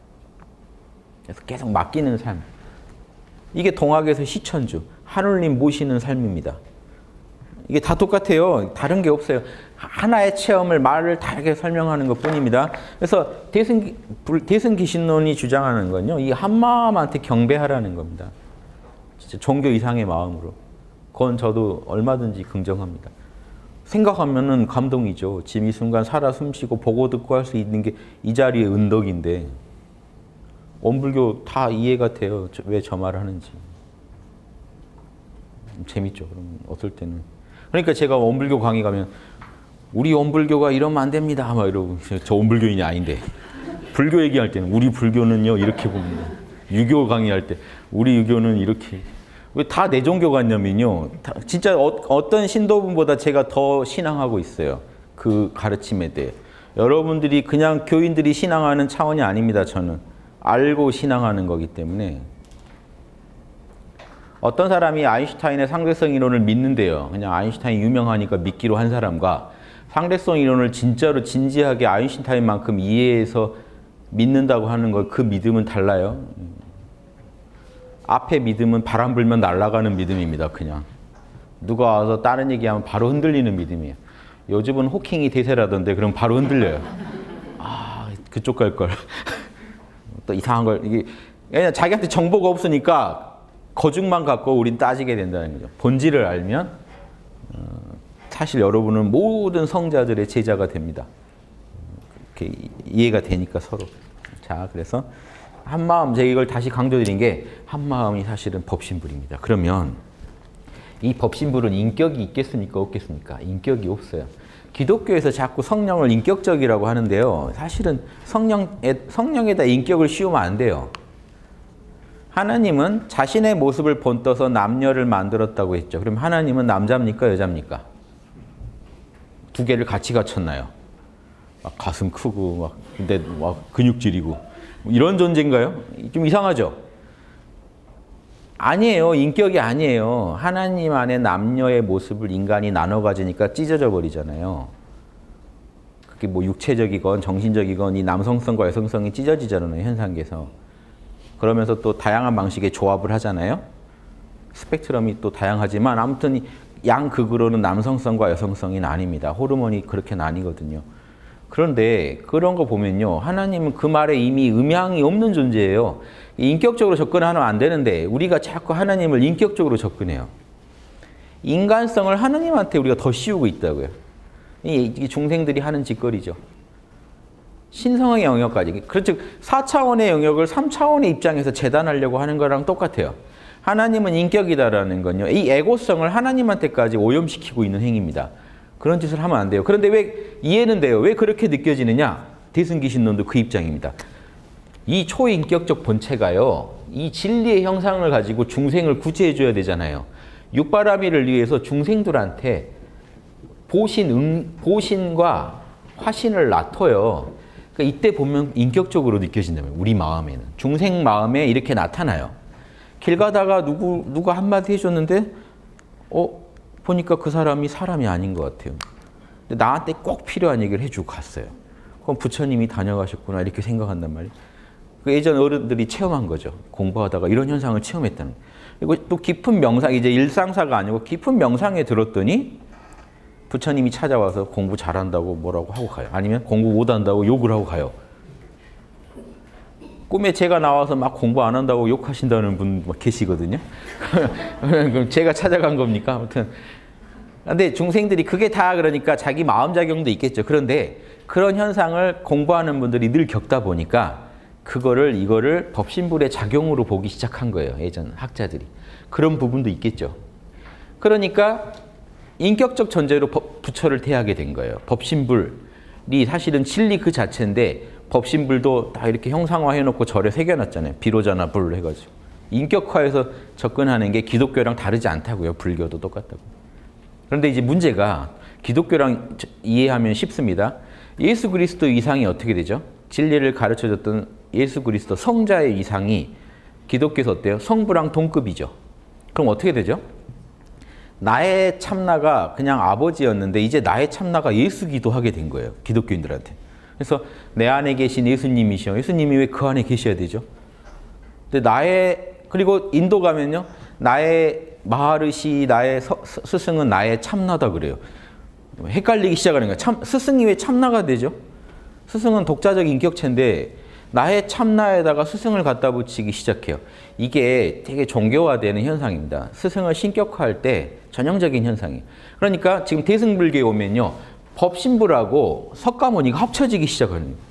그래서 계속 맡기는 삶. 이게 동학에서 시천주, 하느님 모시는 삶입니다. 이게 다 똑같아요. 다른 게 없어요. 하나의 체험을 말을 다르게 설명하는 것뿐입니다. 그래서 대승, 대승기신론이 주장하는 건요. 이 한마음한테 경배하라는 겁니다. 진짜 종교 이상의 마음으로. 그건 저도 얼마든지 긍정합니다. 생각하면은 감동이죠. 지금 이 순간 살아 숨쉬고 보고 듣고 할 수 있는 게 이 자리의 은덕인데 원불교 다 이해가 돼요. 왜 저 말을 하는지. 재밌죠. 그럼 어떨 때는. 그러니까 제가 원불교 강의 가면 우리 원불교가 이러면 안 됩니다. 막 이러고 저 원불교인이 아닌데 불교 얘기할 때는 우리 불교는요 이렇게 봅니다. 유교 강의할 때 우리 유교는 이렇게. 왜 다 내 종교 같냐면요. 진짜 어, 어떤 신도분보다 제가 더 신앙하고 있어요. 그 가르침에 대해. 여러분들이 그냥 교인들이 신앙하는 차원이 아닙니다. 저는. 알고 신앙하는 거기 때문에. 어떤 사람이 아인슈타인의 상대성 이론을 믿는데요. 그냥 아인슈타인이 유명하니까 믿기로 한 사람과 상대성 이론을 진짜로 진지하게 아인슈타인만큼 이해해서 믿는다고 하는 거 그 믿음은 달라요. 앞에 믿음은 바람 불면 날아가는 믿음입니다. 그냥. 누가 와서 다른 얘기하면 바로 흔들리는 믿음이에요. 요즘은 호킹이 대세라던데 그럼 바로 흔들려요. 아, 그쪽 갈 걸. 또 이상한 걸. 이게 그냥 자기한테 정보가 없으니까 거중만 갖고 우린 따지게 된다는 거죠. 본질을 알면 어, 사실 여러분은 모든 성자들의 제자가 됩니다. 이렇게 이해가 되니까 서로. 자, 그래서 한마음, 제가 이걸 다시 강조드린 게 한마음이 사실은 법신불입니다. 그러면 이 법신불은 인격이 있겠습니까? 없겠습니까? 인격이 없어요. 기독교에서 자꾸 성령을 인격적이라고 하는데요. 사실은 성령에, 성령에다 인격을 씌우면 안 돼요. 하나님은 자신의 모습을 본떠서 남녀를 만들었다고 했죠. 그럼 하나님은 남자입니까? 여자입니까? 두 개를 같이 갖췄나요? 막 가슴 크고 막 근데 막 근육질이고 이런 존재인가요? 좀 이상하죠? 아니에요. 인격이 아니에요. 하나님 안에 남녀의 모습을 인간이 나눠 가지니까 찢어져 버리잖아요. 그게 뭐 육체적이건 정신적이건 이 남성성과 여성성이 찢어지잖아요. 현상계에서. 그러면서 또 다양한 방식의 조합을 하잖아요. 스펙트럼이 또 다양하지만 아무튼 양극으로는 남성성과 여성성이 나뉩니다. 호르몬이 그렇게 나뉘거든요. 그런데 그런 거 보면요. 하나님은 그 말에 이미 음향이 없는 존재예요. 인격적으로 접근하면 안 되는데 우리가 자꾸 하나님을 인격적으로 접근해요. 인간성을 하나님한테 우리가 더 씌우고 있다고요. 이게 중생들이 하는 짓거리죠. 신성의 영역까지. 그렇죠. 사 차원의 영역을 삼 차원의 입장에서 재단하려고 하는 거랑 똑같아요. 하나님은 인격이다라는 건요. 이 에고성을 하나님한테까지 오염시키고 있는 행위입니다. 그런 짓을 하면 안 돼요. 그런데 왜 이해는 돼요? 왜 그렇게 느껴지느냐? 대승기신론도 그 입장입니다. 이 초인격적 본체가요. 이 진리의 형상을 가지고 중생을 구제해 줘야 되잖아요. 육바라밀을 위해서 중생들한테 보신, 응, 보신과 화신을 놔둬요. 그러니까 이때 보면 인격적으로 느껴진다면 우리 마음에는. 중생 마음에 이렇게 나타나요. 길 가다가 누구, 누가 한마디 해줬는데 어? 보니까 그 사람이 사람이 아닌 것 같아요. 근데 나한테 꼭 필요한 얘기를 해주고 갔어요. 그럼 부처님이 다녀가셨구나 이렇게 생각한단 말이에요. 그 예전 어른들이 체험한 거죠. 공부하다가 이런 현상을 체험했다는 거예요. 그리고 또 깊은 명상, 이제 일상사가 아니고 깊은 명상에 들었더니 부처님이 찾아와서 공부 잘한다고 뭐라고 하고 가요. 아니면 공부 못한다고 욕을 하고 가요. 꿈에 제가 나와서 막 공부 안 한다고 욕하신다는 분 계시거든요. 그럼 제가 찾아간 겁니까? 아무튼. 근데 중생들이 그게 다 그러니까 자기 마음작용도 있겠죠. 그런데 그런 현상을 공부하는 분들이 늘 겪다 보니까 그거를, 이거를 법신불의 작용으로 보기 시작한 거예요. 예전 학자들이. 그런 부분도 있겠죠. 그러니까 인격적 전제로 법, 부처를 대하게 된 거예요. 법신불이 사실은 진리 그 자체인데 법신불도 다 이렇게 형상화해놓고 절에 새겨놨잖아요. 비로자나 불 해가지고. 인격화해서 접근하는 게 기독교랑 다르지 않다고요. 불교도 똑같다고. 그런데 이제 문제가 기독교랑 이해하면 쉽습니다. 예수 그리스도 이상이 어떻게 되죠? 진리를 가르쳐줬던 예수 그리스도 성자의 이상이 기독교에서 어때요? 성부랑 동급이죠. 그럼 어떻게 되죠? 나의 참나가 그냥 아버지였는데 이제 나의 참나가 예수기도 하게 된 거예요. 기독교인들한테. 그래서 내 안에 계신 예수님이시여. 예수님이 왜 그 안에 계셔야 되죠? 근데 나의, 그리고 인도 가면요. 나의 마하르시, 나의 서, 스승은 나의 참나다 그래요. 헷갈리기 시작하는 거예요. 참, 스승이 왜 참나가 되죠? 스승은 독자적 인격체인데 나의 참나에다가 스승을 갖다 붙이기 시작해요. 이게 되게 종교화되는 현상입니다. 스승을 신격화할 때 전형적인 현상이에요. 그러니까 지금 대승불교에 오면요. 법신불하고 석가모니가 합쳐지기 시작하는 거예요.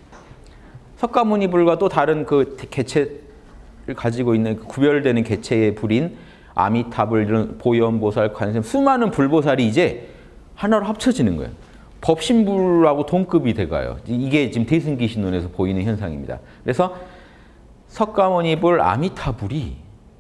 석가모니불과 또 다른 그 개체를 가지고 있는 구별되는 개체의 불인 아미타불, 이런 보현보살, 관세음, 수많은 불보살이 이제 하나로 합쳐지는 거예요. 법신불하고 동급이 돼가요. 이게 지금 대승기신론에서 보이는 현상입니다. 그래서 석가모니불, 아미타불이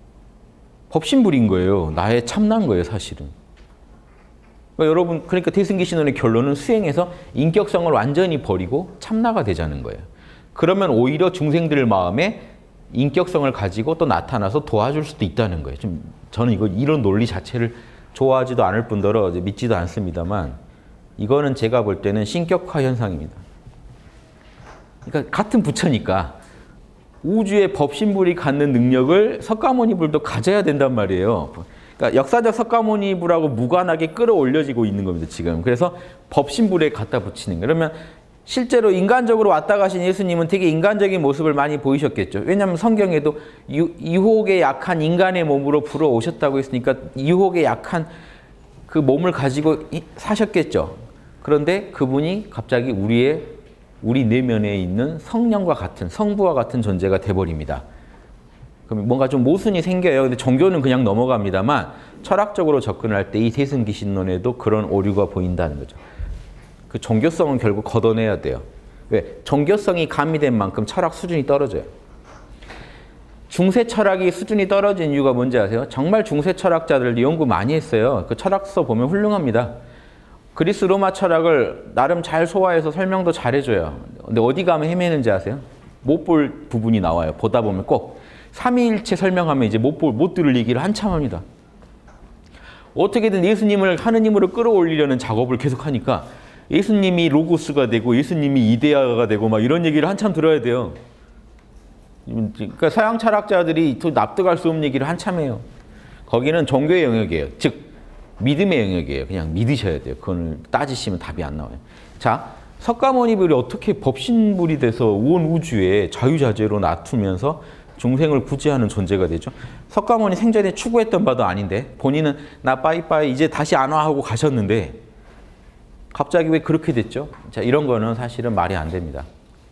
법신불인 거예요. 나의 참나인 거예요, 사실은. 그러니까 여러분, 그러니까 대승기신론의 결론은 수행해서 인격성을 완전히 버리고 참나가 되자는 거예요. 그러면 오히려 중생들 마음에 인격성을 가지고 또 나타나서 도와줄 수도 있다는 거예요. 좀 저는 이거 이런 논리 자체를 좋아하지도 않을 뿐더러 믿지도 않습니다만 이거는 제가 볼 때는 신격화 현상입니다. 그러니까 같은 부처니까 우주의 법신불이 갖는 능력을 석가모니불도 가져야 된단 말이에요. 그러니까 역사적 석가모니불하고 무관하게 끌어올려지고 있는 겁니다, 지금. 그래서 법신불에 갖다 붙이는 거예요. 그러면 실제로 인간적으로 왔다 가신 예수님은 되게 인간적인 모습을 많이 보이셨겠죠. 왜냐하면 성경에도 유, 유혹에 약한 인간의 몸으로 불어오셨다고 했으니까 유혹에 약한 그 몸을 가지고 사셨겠죠. 그런데 그분이 갑자기 우리의, 우리 내면에 있는 성령과 같은, 성부와 같은 존재가 돼버립니다. 그럼 뭔가 좀 모순이 생겨요. 근데 종교는 그냥 넘어갑니다만 철학적으로 접근할 때 이 대승기신론에도 그런 오류가 보인다는 거죠. 그 종교성은 결국 걷어내야 돼요. 왜? 종교성이 가미된 만큼 철학 수준이 떨어져요. 중세 철학이 수준이 떨어진 이유가 뭔지 아세요? 정말 중세 철학자들도 연구 많이 했어요. 그 철학서 보면 훌륭합니다. 그리스 로마 철학을 나름 잘 소화해서 설명도 잘 해줘요. 근데 어디 가면 헤매는지 아세요? 못 볼 부분이 나와요. 보다 보면 꼭. 삼위일체 설명하면 이제 못 볼, 못 들을 얘기를 한참 합니다. 어떻게든 예수님을 하느님으로 끌어올리려는 작업을 계속 하니까 예수님이 로고스가 되고 예수님이 이데아가 되고 막 이런 얘기를 한참 들어야 돼요. 그러니까 서양 철학자들이 또 납득할 수 없는 얘기를 한참 해요. 거기는 종교의 영역이에요. 즉 믿음의 영역이에요. 그냥 믿으셔야 돼요. 그걸 따지시면 답이 안 나와요. 자, 석가모니불이 어떻게 법신불이 돼서 온 우주에 자유자재로 놔두면서 중생을 구제하는 존재가 되죠? 석가모니 생전에 추구했던 바도 아닌데 본인은 나 빠이빠이 이제 다시 안 와 하고 가셨는데 갑자기 왜 그렇게 됐죠? 자, 이런 거는 사실은 말이 안 됩니다.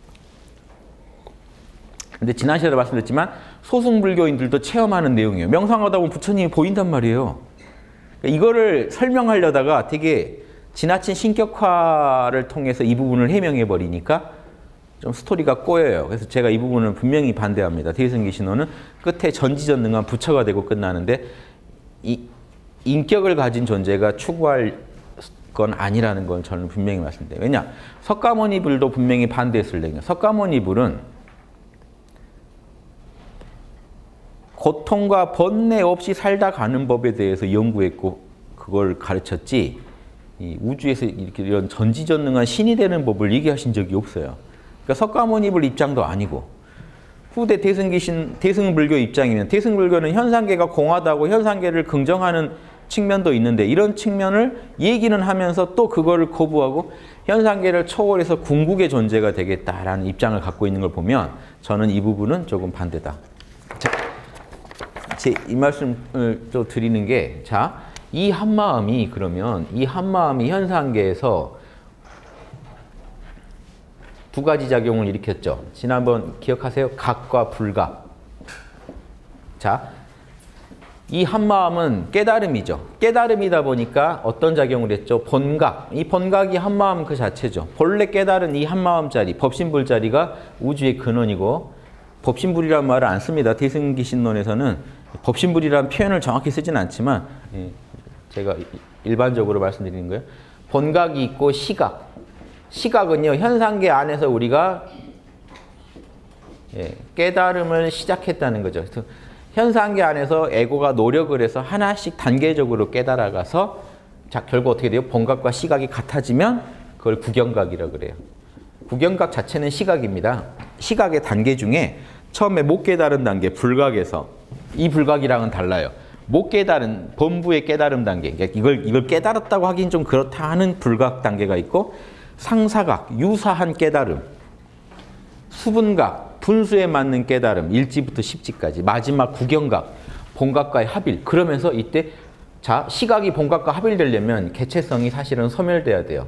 근데 지난 시간에 말씀드렸지만 소승불교인들도 체험하는 내용이에요. 명상하다 보면 부처님이 보인단 말이에요. 그러니까 이거를 설명하려다가 되게 지나친 신격화를 통해서 이 부분을 해명해 버리니까 좀 스토리가 꼬여요. 그래서 제가 이 부분은 분명히 반대합니다. 대승기신론은 끝에 전지전능한 부처가 되고 끝나는데 이 인격을 가진 존재가 추구할 건 아니라는 건 저는 분명히 말씀드려요. 왜냐? 석가모니불도 분명히 반대했을 때요. 석가모니불은 고통과 번뇌 없이 살다 가는 법에 대해서 연구했고 그걸 가르쳤지 이 우주에서 이렇게 이런 전지전능한 신이 되는 법을 얘기하신 적이 없어요. 그러니까 석가모니불 입장도 아니고 후대 대승기신 대승불교 입장이면 대승불교는 현상계가 공하다고 현상계를 긍정하는 측면도 있는데 이런 측면을 얘기는 하면서 또 그거를 거부하고 현상계를 초월해서 궁극의 존재가 되겠다라는 입장을 갖고 있는 걸 보면 저는 이 부분은 조금 반대다. 자, 제 이 말씀을 또 드리는 게 자, 이 한마음이 그러면 이 한마음이 현상계에서 두 가지 작용을 일으켰죠. 지난번 기억하세요? 각과 불각. 자, 이 한마음은 깨달음이죠. 깨달음이다 보니까 어떤 작용을 했죠? 본각. 이 본각이 한마음 그 자체죠. 본래 깨달은 이 한마음짜리, 법신불짜리가 우주의 근원이고 법신불이라는 말을 안 씁니다. 대승기신론에서는 법신불이라는 표현을 정확히 쓰진 않지만 제가 일반적으로 말씀드리는 거예요. 본각이 있고 시각. 시각은요, 현상계 안에서 우리가 예, 깨달음을 시작했다는 거죠. 그래서 현상계 안에서 에고가 노력을 해서 하나씩 단계적으로 깨달아가서 자, 결국 어떻게 돼요? 본각과 시각이 같아지면 그걸 구경각이라고 그래요. 구경각 자체는 시각입니다. 시각의 단계 중에 처음에 못 깨달은 단계, 불각에서 이 불각이랑은 달라요. 못 깨달은 본부의 깨달음 단계, 그러니까 이걸, 이걸 깨달았다고 하긴 좀 그렇다 하는 불각 단계가 있고 상사각, 유사한 깨달음, 수분각, 분수에 맞는 깨달음, 일지부터 십지까지, 마지막 구경각, 본각과의 합일. 그러면서 이때 자, 시각이 본각과 합일되려면 개체성이 사실은 소멸돼야 돼요.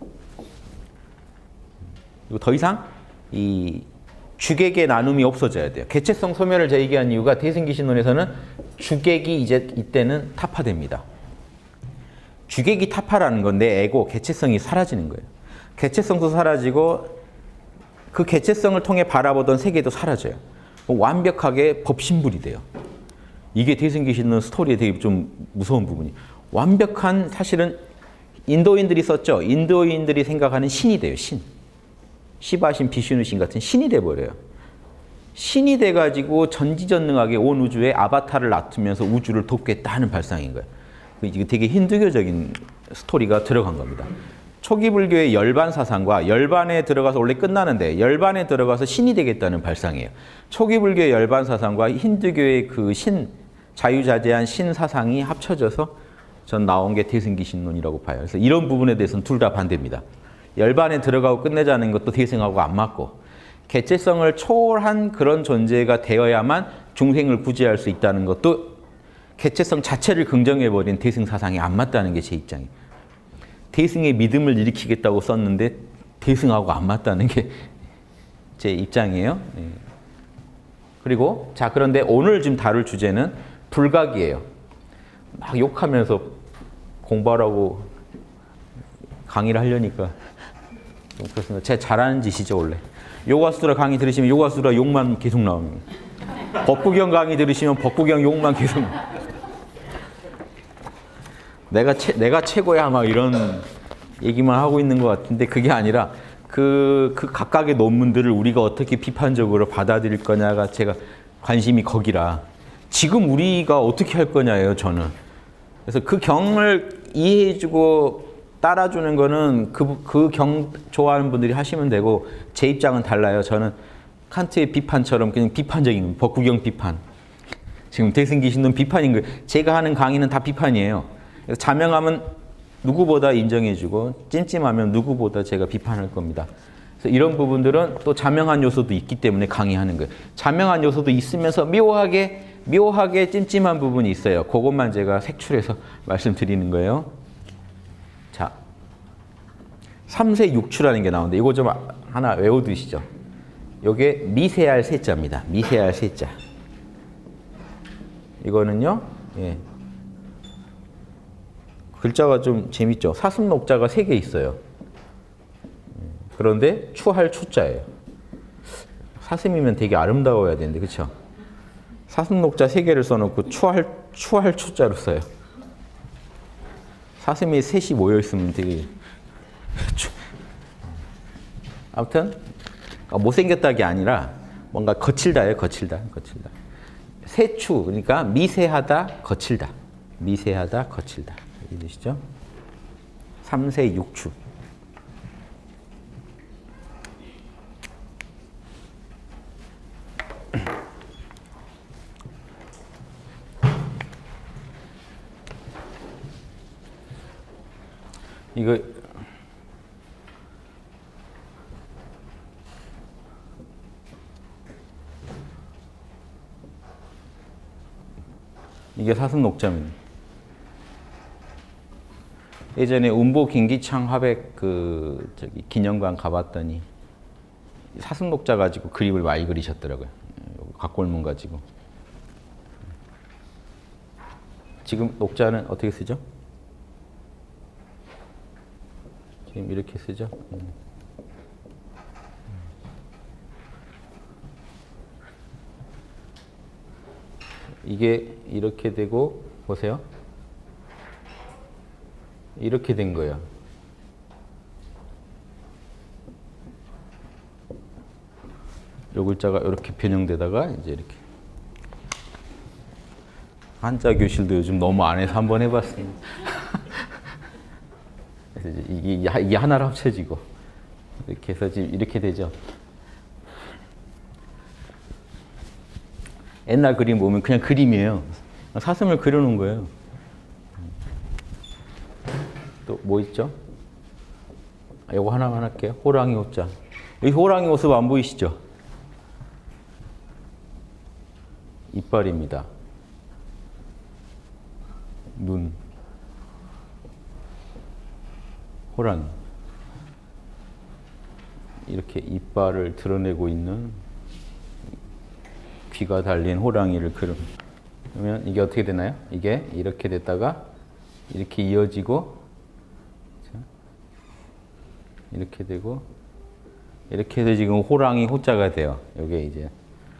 그리고 더 이상 이 주객의 나눔이 없어져야 돼요. 개체성 소멸을 제기한 이유가 대승기신론에서는 주객이 이제 이때는 타파됩니다. 주객이 타파라는 건 내 에고, 개체성이 사라지는 거예요. 개체성도 사라지고 그 개체성을 통해 바라보던 세계도 사라져요. 완벽하게 법신불이 돼요. 이게 대승기신론 스토리에 되게 좀 무서운 부분이. 완벽한 사실은 인도인들이 썼죠. 인도인들이 생각하는 신이 돼요. 신. 시바신, 비슈누신 같은 신이 돼버려요. 신이 돼가지고 전지전능하게 온 우주에 아바타를 놔두면서 우주를 돕겠다 하는 발상인 거예요. 이게 되게 힌두교적인 스토리가 들어간 겁니다. 초기 불교의 열반 사상과 열반에 들어가서 원래 끝나는데 열반에 들어가서 신이 되겠다는 발상이에요. 초기 불교의 열반 사상과 힌두교의 그 신, 자유자재한 신 사상이 합쳐져서 전 나온 게 대승기신론이라고 봐요. 그래서 이런 부분에 대해서는 둘 다 반대입니다. 열반에 들어가고 끝내자는 것도 대승하고 안 맞고 개체성을 초월한 그런 존재가 되어야만 중생을 구제할 수 있다는 것도 개체성 자체를 긍정해버린 대승 사상이 안 맞다는 게 제 입장이에요. 대승의 믿음을 일으키겠다고 썼는데 대승하고 안 맞다는 게 제 입장이에요. 네. 그리고 자 그런데 오늘 지금 다룰 주제는 불각이에요. 막 욕하면서 공부하라고 강의를 하려니까 좀 그렇습니다. 제가 잘하는 짓이죠 원래. 요가수라 강의 들으시면 요가수라 욕만 계속 나옵니다. 법구경 강의 들으시면 법구경 욕만 계속 내가, 최, 내가 최고야 막 이런 얘기만 하고 있는 것 같은데 그게 아니라 그, 그 각각의 논문들을 우리가 어떻게 비판적으로 받아들일 거냐가 제가 관심이 거기라 지금 우리가 어떻게 할 거냐예요 저는. 그래서 그 경을 이해해주고 따라주는 거는 그, 그 경 좋아하는 분들이 하시면 되고 제 입장은 달라요. 저는 칸트의 비판처럼 그냥 비판적인 법구경 비판. 지금 대승기신론 비판인 거예요. 제가 하는 강의는 다 비판이에요. 그래서 자명하면 누구보다 인정해주고 찜찜하면 누구보다 제가 비판할 겁니다. 그래서 이런 부분들은 또 자명한 요소도 있기 때문에 강의하는 거예요. 자명한 요소도 있으면서 묘하게 묘하게 찜찜한 부분이 있어요. 그것만 제가 색출해서 말씀드리는 거예요. 자, 삼세육추라는 게 나오는데 이거 좀 하나 외워두시죠. 요게 미세알 세자입니다. 미세알 세자. 이거는요. 예. 글자가 좀 재밌죠. 사슴녹자가 세 개 있어요. 그런데 추할 추자예요. 사슴이면 되게 아름다워야 되는데 그렇죠? 사슴녹자 세 개를 써놓고 추할 추할 추자로 써요. 사슴이 셋이 모여 있으면 되게 아무튼 못생겼다는 게 아니라 뭔가 거칠다예요. 거칠다. 거칠다. 세추, 그러니까 미세하다, 거칠다. 미세하다, 거칠다. 이해되시죠? 삼세육추. 이거 이게 사슴녹자입니다. 예전에 운보 김기창 화백 그 저기 기념관 가봤더니 사슴녹자 가지고 그림을 많이 그리셨더라고요. 각골문 가지고. 지금 녹자는 어떻게 쓰죠? 지금 이렇게 쓰죠. 이게 이렇게 되고 보세요. 이렇게 된 거예요. 요 글자가 이렇게 변형되다가 이제 이렇게. 한자 교실도 요즘 너무 안 해서 한번 해봤습니다. 그래서 이제 이게, 이게 하나로 합쳐지고 이렇게 해서 지금 이렇게 되죠. 옛날 그림 보면 그냥 그림이에요. 사슴을 그려놓은 거예요. 또 뭐 있죠? 이거 하나만 할게요. 호랑이 옷자. 여기 호랑이 모습 안 보이시죠? 이빨입니다. 눈. 호랑이. 이렇게 이빨을 드러내고 있는 귀가 달린 호랑이를 그리면 이게 어떻게 되나요? 이게 이렇게 됐다가 이렇게 이어지고 이렇게 되고 이렇게 해서 지금 호랑이 호자가 돼요. 이게 이제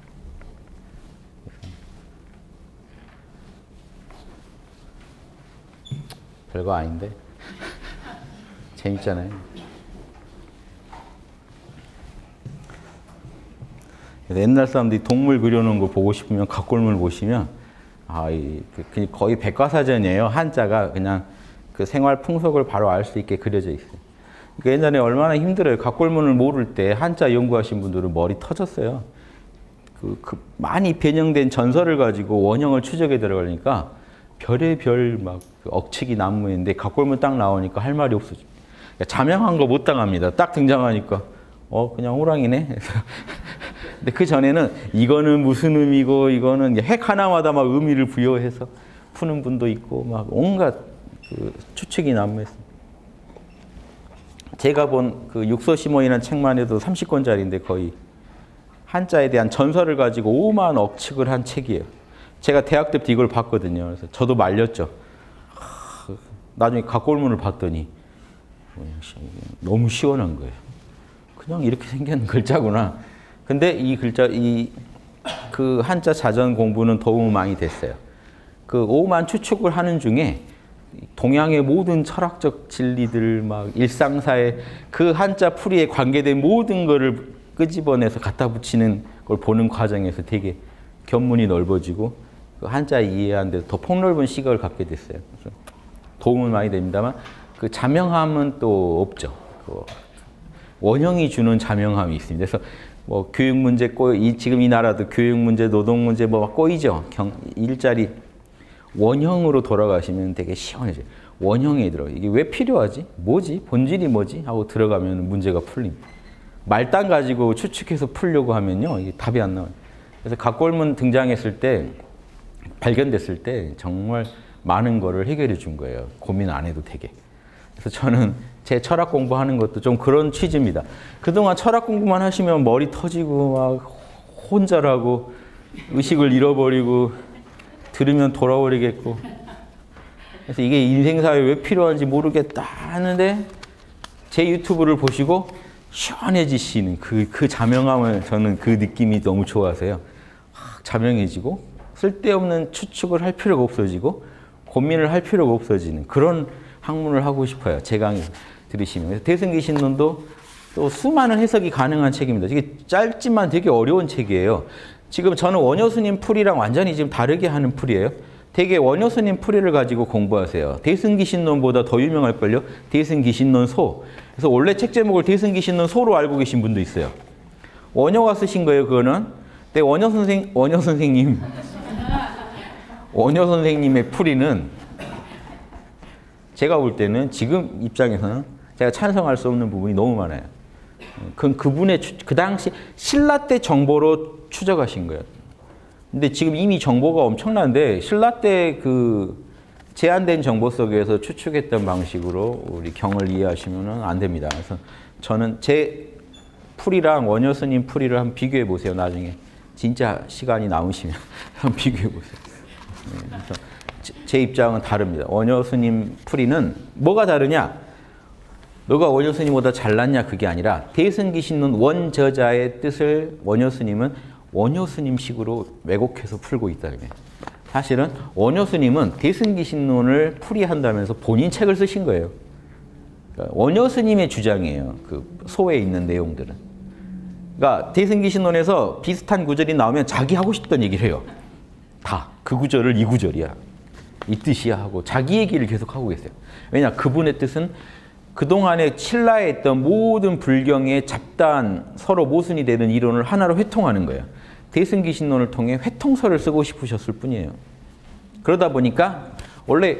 별거 아닌데 재밌잖아요. 옛날 사람들이 동물 그려놓은 거 보고 싶으면 각골물 보시면 아, 이, 그, 거의 백과사전이에요. 한자가 그냥 그 생활 풍속을 바로 알 수 있게 그려져 있어요. 그러니까 옛날에 얼마나 힘들어요. 각골문을 모를 때 한자 연구하신 분들은 머리 터졌어요. 그, 그 많이 변형된 전설을 가지고 원형을 추적에 들어가니까 별의별 막 억측이 난무했는데 각골문 딱 나오니까 할 말이 없어져. 그러니까 자명한 거 못 당합니다. 딱 등장하니까 어 그냥 호랑이네. 근데 그 전에는 이거는 무슨 의미고 이거는 핵 하나마다 막 의미를 부여해서 푸는 분도 있고 막 온갖 그 추측이 난무했습니다. 제가 본 그 육서시몬이라는 책만 해도 삼십 권짜리인데 거의 한자에 대한 전설을 가지고 오만 억측을 한 책이에요. 제가 대학 때부터 이걸 봤거든요. 그래서 저도 말렸죠. 하, 나중에 각골문을 봤더니 너무 시원한 거예요. 그냥 이렇게 생긴 글자구나. 근데 이 글자, 이 그 한자 자전 공부는 도움이 많이 됐어요. 그 오만 추측을 하는 중에 동양의 모든 철학적 진리들, 막 일상사의 그 한자 풀이에 관계된 모든 거를 끄집어내서 갖다 붙이는 걸 보는 과정에서 되게 견문이 넓어지고 그 한자 이해하는 데 더 폭넓은 시각을 갖게 됐어요. 그래서 도움은 많이 됩니다만 그 자명함은 또 없죠. 그 원형이 주는 자명함이 있습니다. 그래서 뭐 교육 문제 꼬이, 지금 이 나라도 교육 문제, 노동 문제 뭐 막 꼬이죠. 경, 일자리 원형으로 돌아가시면 되게 시원해져요. 원형에 들어. 이게 왜 필요하지? 뭐지? 본질이 뭐지? 하고 들어가면 문제가 풀립니다. 말단 가지고 추측해서 풀려고 하면요, 이게 답이 안 나와요. 그래서 각골문 등장했을 때, 발견됐을 때 정말 많은 거를 해결해 준 거예요. 고민 안 해도 되게. 그래서 저는 제 철학 공부하는 것도 좀 그런 취지입니다. 그동안 철학 공부만 하시면 머리 터지고 막 혼자라고 의식을 잃어버리고 들으면 돌아버리겠고 그래서 이게 인생사에 왜 필요한지 모르겠다 하는데 제 유튜브를 보시고 시원해지시는 그, 그 자명함을 저는 그 느낌이 너무 좋아서요. 자명해지고 쓸데없는 추측을 할 필요가 없어지고 고민을 할 필요가 없어지는 그런 학문을 하고 싶어요. 제 강의 들으시면. 대승기신론도 또 수많은 해석이 가능한 책입니다. 이게 짧지만 되게 어려운 책이에요. 지금 저는 원효스님 풀이랑 완전히 지금 다르게 하는 풀이에요. 되게 원효스님 풀이를 가지고 공부하세요. 대승기신론보다 더 유명할걸요? 대승기신론 소. 그래서 원래 책 제목을 대승기신론 소로 알고 계신 분도 있어요. 원효가 쓰신 거예요, 그거는. 근데 원효 선생, 원효 선생님, 원효 선생님의 풀이는 제가 볼 때는 지금 입장에서는 제가 찬성할 수 없는 부분이 너무 많아요. 그건 그분의 그 당시 신라 때 정보로 추적하신 거예요. 근데 지금 이미 정보가 엄청난데 신라 때 그 제한된 정보 속에서 추측했던 방식으로 우리 경을 이해하시면 안 됩니다. 그래서 저는 제 풀이랑 원효 스님 풀이를 한번 비교해 보세요. 나중에 진짜 시간이 남으시면 한번 비교해 보세요. 네, 제, 제 입장은 다릅니다. 원효 스님 풀이는 뭐가 다르냐? 너가 원효 스님보다 잘났냐? 그게 아니라 대승기신론 원저자의 뜻을 원효 스님은 원효 스님식으로 왜곡해서 풀고 있다. 사실은 원효 스님은 대승기신론을 풀이한다면서 본인 책을 쓰신 거예요. 그러니까 원효 스님의 주장이에요. 그 소에 있는 내용들은. 그러니까 대승기신론에서 비슷한 구절이 나오면 자기 하고 싶던 얘기를 해요. 다. 그 구절을 이 구절이야. 이 뜻이야 하고 자기 얘기를 계속 하고 계세요. 왜냐? 그분의 뜻은 그동안에 신라에 있던 모든 불경의 잡다한 서로 모순이 되는 이론을 하나로 회통하는 거예요. 대승기신론을 통해 회통서를 쓰고 싶으셨을 뿐이에요. 그러다 보니까 원래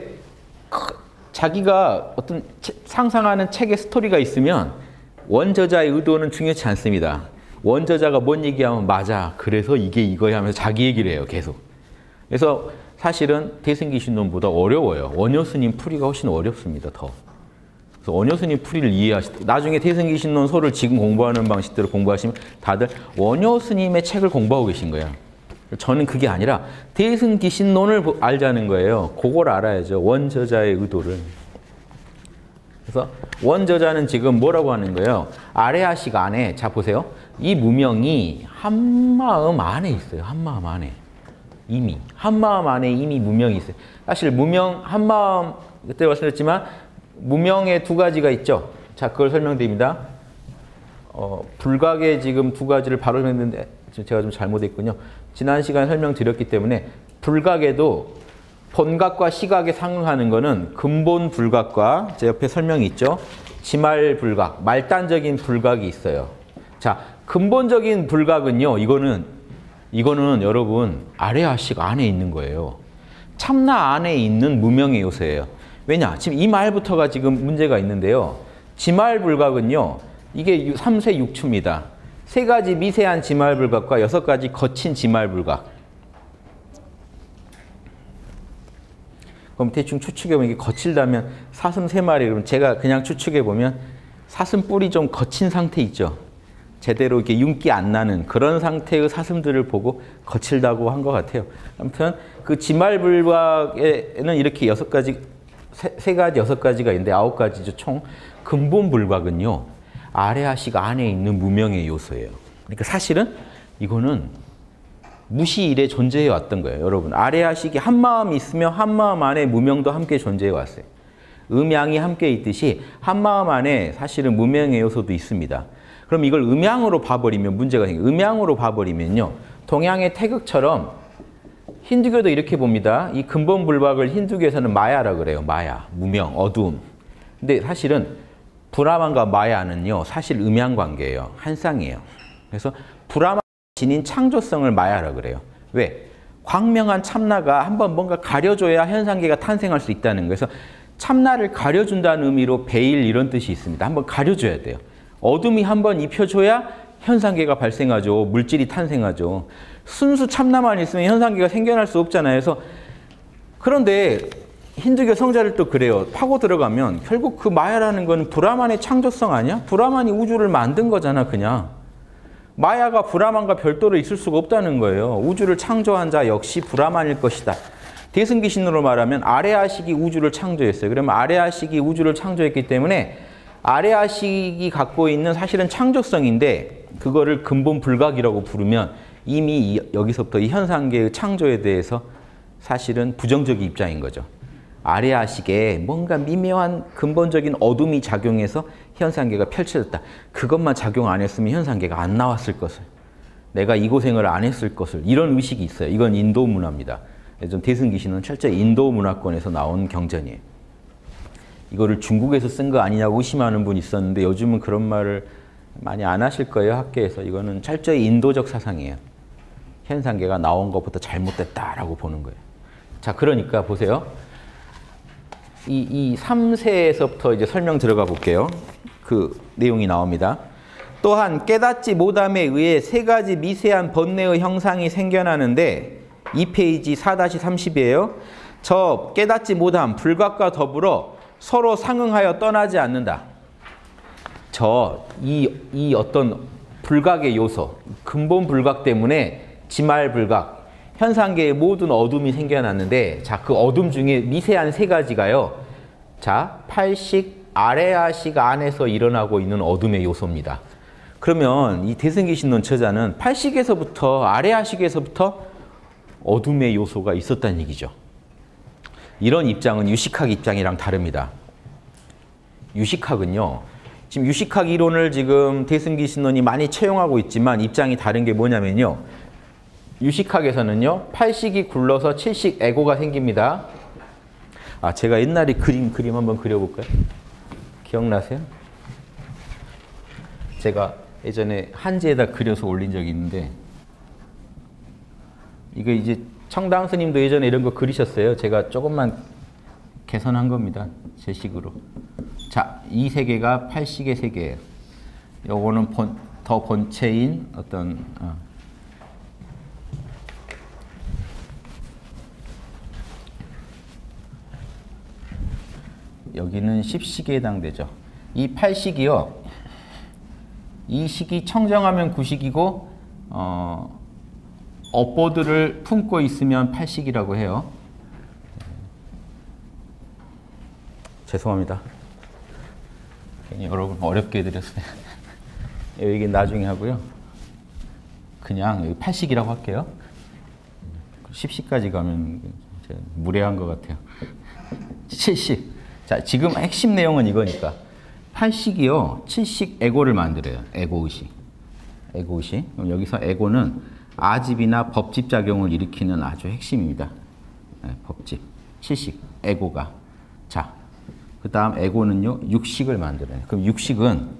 자기가 어떤 상상하는 책의 스토리가 있으면 원저자의 의도는 중요치 않습니다. 원저자가 뭔 얘기하면 맞아. 그래서 이게 이거야 하면서 자기 얘기를 해요. 계속. 그래서 사실은 대승기신론보다 어려워요. 원효 스님 풀이가 훨씬 어렵습니다. 더. 그래서 원효 스님 풀이를 이해하시다. 나중에 대승기신론 소를 지금 공부하는 방식대로 공부하시면 다들 원효 스님의 책을 공부하고 계신 거예요. 저는 그게 아니라 대승기신론을 알자는 거예요. 그걸 알아야죠. 원저자의 의도를. 그래서 원저자는 지금 뭐라고 하는 거예요? 아레아식 안에, 자 보세요. 이 무명이 한마음 안에 있어요. 한마음 안에. 이미. 한마음 안에 이미 무명이 있어요. 사실 무명, 한마음, 그때 말씀드렸지만 무명의 두 가지가 있죠. 자, 그걸 설명드립니다. 어, 불각의 지금 두 가지를 바로 설명했는데 제가 좀 잘못했군요. 지난 시간에 설명드렸기 때문에 불각에도 본각과 시각에 상응하는 거는 근본 불각과 제 옆에 설명이 있죠. 지말 불각, 말단적인 불각이 있어요. 자, 근본적인 불각은요. 이거는 이거는 여러분 아레아식 안에 있는 거예요. 참나 안에 있는 무명의 요소예요. 왜냐? 지금 이 말부터가 지금 문제가 있는데요. 지말불각은요. 이게 삼세 육추입니다. 세 가지 미세한 지말불각과 여섯 가지 거친 지말불각. 그럼 대충 추측해보면 이게 거칠다면 사슴 세 마리, 그럼 제가 그냥 추측해보면 사슴 뿔이 좀 거친 상태 있죠. 제대로 이렇게 윤기 안 나는 그런 상태의 사슴들을 보고 거칠다고 한 것 같아요. 아무튼 그 지말불각에는 이렇게 여섯 가지 세, 세 가지, 여섯 가지가 있는데 아홉 가지죠. 총 근본 불각은요. 아레아식 안에 있는 무명의 요소예요. 그러니까 사실은 이거는 무시일에 존재해 왔던 거예요. 여러분, 아레아식이 한마음이 있으며 한마음 안에 무명도 함께 존재해 왔어요. 음양이 함께 있듯이 한마음 안에 사실은 무명의 요소도 있습니다. 그럼 이걸 음양으로 봐버리면 문제가 생겨요. 음양으로 봐버리면요. 동양의 태극처럼 힌두교도 이렇게 봅니다. 이 근본 불박을 힌두교에서는 마야라 그래요. 마야, 무명, 어두움. 근데 사실은 브라만과 마야는요. 사실 음양 관계예요. 한 쌍이에요. 그래서 브라만 지닌 창조성을 마야라 그래요. 왜? 광명한 참나가 한번 뭔가 가려줘야 현상계가 탄생할 수 있다는 거예요. 그래서 참나를 가려준다는 의미로 베일 이런 뜻이 있습니다. 한번 가려줘야 돼요. 어둠이 한번 입혀줘야 현상계가 발생하죠. 물질이 탄생하죠. 순수 참나만 있으면 현상계가 생겨날 수 없잖아요. 그래서 그런데 힌두교 성자를 또 그래요. 파고 들어가면 결국 그 마야라는 건 브라만의 창조성 아니야? 브라만이 우주를 만든 거잖아, 그냥. 마야가 브라만과 별도로 있을 수가 없다는 거예요. 우주를 창조한 자 역시 브라만일 것이다. 대승기신으로 말하면 아레아식이 우주를 창조했어요. 그러면 아레아식이 우주를 창조했기 때문에 아레아식이 갖고 있는 사실은 창조성인데 그거를 근본 불각이라고 부르면 이미 여기서부터 이 현상계의 창조에 대해서 사실은 부정적인 입장인 거죠. 아레아식에 뭔가 미묘한 근본적인 어둠이 작용해서 현상계가 펼쳐졌다. 그것만 작용 안 했으면 현상계가 안 나왔을 것을. 내가 이 고생을 안 했을 것을 이런 의식이 있어요. 이건 인도 문화입니다. 좀 대승기신은 철저히 인도 문화권에서 나온 경전이에요. 이거를 중국에서 쓴 거 아니냐고 의심하는 분이 있었는데 요즘은 그런 말을 많이 안 하실 거예요. 학계에서. 이거는 철저히 인도적 사상이에요. 현상계가 나온 것부터 잘못됐다라고 보는 거예요. 자, 그러니까 보세요. 이, 이 삼 세에서부터 이제 설명 들어가 볼게요. 그 내용이 나옵니다. 또한 깨닫지 못함에 의해 세 가지 미세한 번뇌의 형상이 생겨나는데 이 페이지 사 삼십이에요. 저 깨닫지 못함, 불각과 더불어 서로 상응하여 떠나지 않는다. 저 이 이 어떤 불각의 요소, 근본 불각 때문에 지말 불각, 현상계의 모든 어둠이 생겨났는데, 자, 그 어둠 중에 미세한 세 가지가요. 자, 팔식, 아레아식 안에서 일어나고 있는 어둠의 요소입니다. 그러면 이 대승기신론 저자는 팔식에서부터 아레아식에서부터 어둠의 요소가 있었다는 얘기죠. 이런 입장은 유식학 입장이랑 다릅니다. 유식학은요, 지금 유식학 이론을 지금 대승기신론이 많이 채용하고 있지만 입장이 다른 게 뭐냐면요. 유식학에서는요, 팔식이 굴러서 칠식 에고가 생깁니다. 아, 제가 옛날에 그림, 그림 한번 그려볼까요? 기억나세요? 제가 예전에 한지에다 그려서 올린 적이 있는데, 이거 이제 청당 스님도 예전에 이런 거 그리셨어요. 제가 조금만 개선한 겁니다. 제 식으로. 자, 이 세계가 팔식의 세계예요. 요거는 본, 더 본체인 어떤 어. 여기는 십식에 해당되죠. 이 팔식이요. 이 식이 청정하면 구식이고 어, 업보들을 품고 있으면 팔식이라고 해요. 죄송합니다. 괜히 여러분 어렵게 해드렸어요. 여기 나중에 하고요. 그냥 여기 팔식이라고 할게요. 십식까지 가면 무례한 것 같아요. 칠식. 자, 지금 핵심 내용은 이거니까. 팔식이요. 칠식 에고를 만들어요. 에고의식. 에고의식. 그럼 여기서 에고는 아집이나 법집 작용을 일으키는 아주 핵심입니다. 네, 법집. 칠식. 에고가. 자, 그 다음 에고는요. 육식을 만들어요. 그럼 육식은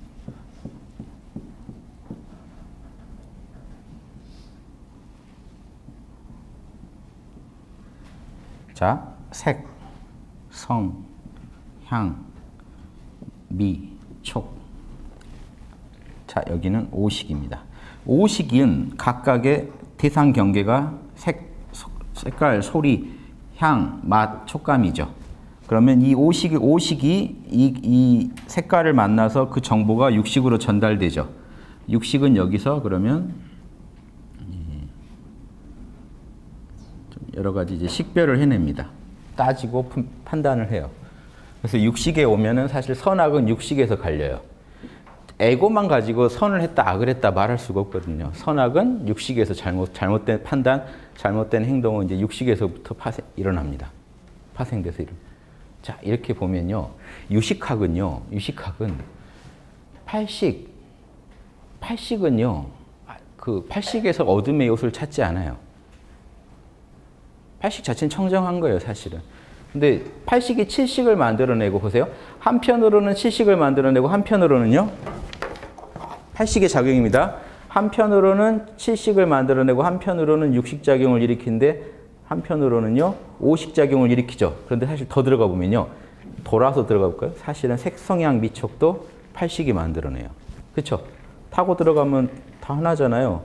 자, 색, 성, 향, 미, 촉. 자, 여기는 오식입니다. 오식은 각각의 대상 경계가 색, 색깔, 소리, 향, 맛, 촉감이죠. 그러면 이 오식이, 오식이 이, 이 색깔을 만나서 그 정보가 육식으로 전달되죠. 육식은 여기서 그러면 여러 가지 이제 식별을 해냅니다. 따지고 판단을 해요. 그래서 육식에 오면은 사실 선악은 육식에서 갈려요. 에고만 가지고 선을 했다, 악을 했다 말할 수가 없거든요. 선악은 육식에서 잘못, 잘못된 판단, 잘못된 행동은 이제 육식에서부터 파생, 일어납니다. 파생돼서 일어납니다. 자, 이렇게 보면요. 유식학은요, 유식학은 팔식, 팔식은요, 그 팔식에서 어둠의 요소를 찾지 않아요. 팔식 자체는 청정한 거예요, 사실은. 근데 팔식이 칠식을 만들어내고, 보세요. 한편으로는 칠식을 만들어내고, 한편으로는요, 팔식의 작용입니다. 한편으로는 칠식을 만들어내고, 한편으로는 육식작용을 일으키는데, 한편으로는요, 오식작용을 일으키죠. 그런데 사실 더 들어가 보면요, 돌아서 들어가 볼까요? 사실은 색성향 미촉도 팔식이 만들어내요. 그렇죠? 타고 들어가면 다 하나잖아요.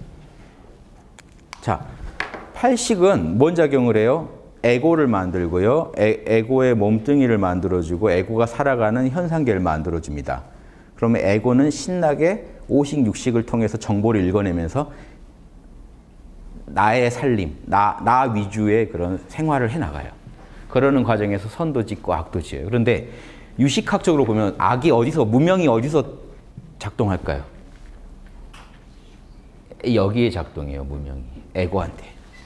자, 팔식은 뭔 작용을 해요? 에고를 만들고요. 에, 에고의 몸뚱이를 만들어주고 에고가 살아가는 현상계를 만들어줍니다. 그러면 에고는 신나게 오식, 육식을 통해서 정보를 읽어내면서 나의 살림, 나, 나 위주의 그런 생활을 해나가요. 그러는 과정에서 선도 짓고 악도 지어요. 그런데 유식학적으로 보면 악이 어디서, 무명이 어디서 작동할까요? 여기에 작동해요, 무명이. 에고한테.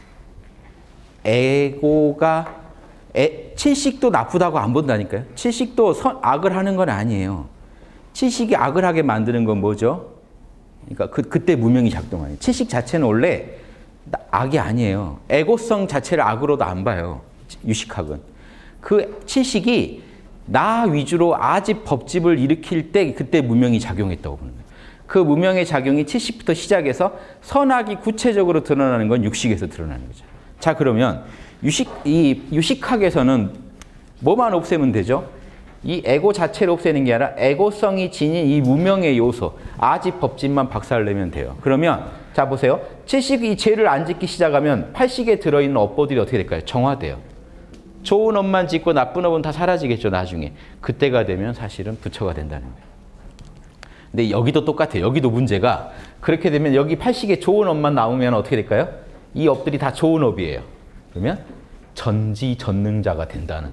에고가, 에, 칠식도 나쁘다고 안 본다니까요. 칠식도 선, 악을 하는 건 아니에요. 칠식이 악을 하게 만드는 건 뭐죠? 그러니까 그, 그때 무명이 작동하는. 칠식 자체는 원래 악이 아니에요. 에고성 자체를 악으로도 안 봐요. 유식학은. 그 칠식이 나 위주로 아집, 법집을 일으킬 때 그때 무명이 작용했다고 보는 거예요. 그 무명의 작용이 칠식부터 시작해서 선악이 구체적으로 드러나는 건 육식에서 드러나는 거죠. 자, 그러면 유식, 이 유식학에서는 뭐만 없애면 되죠? 이 에고 자체를 없애는 게 아니라 에고성이 지닌 이 무명의 요소, 아집, 법집만 박살내면 돼요. 그러면 자 보세요. 칠식 이 죄를 안 짓기 시작하면 팔식에 들어있는 업보들이 어떻게 될까요? 정화돼요. 좋은 업만 짓고 나쁜 업은 다 사라지겠죠, 나중에. 그때가 되면 사실은 부처가 된다는 거예요. 근데 여기도 똑같아요. 여기도 문제가 그렇게 되면 여기 팔식에 좋은 업만 나오면 어떻게 될까요? 이 업들이 다 좋은 업이에요. 그러면 전지전능자가 된다는.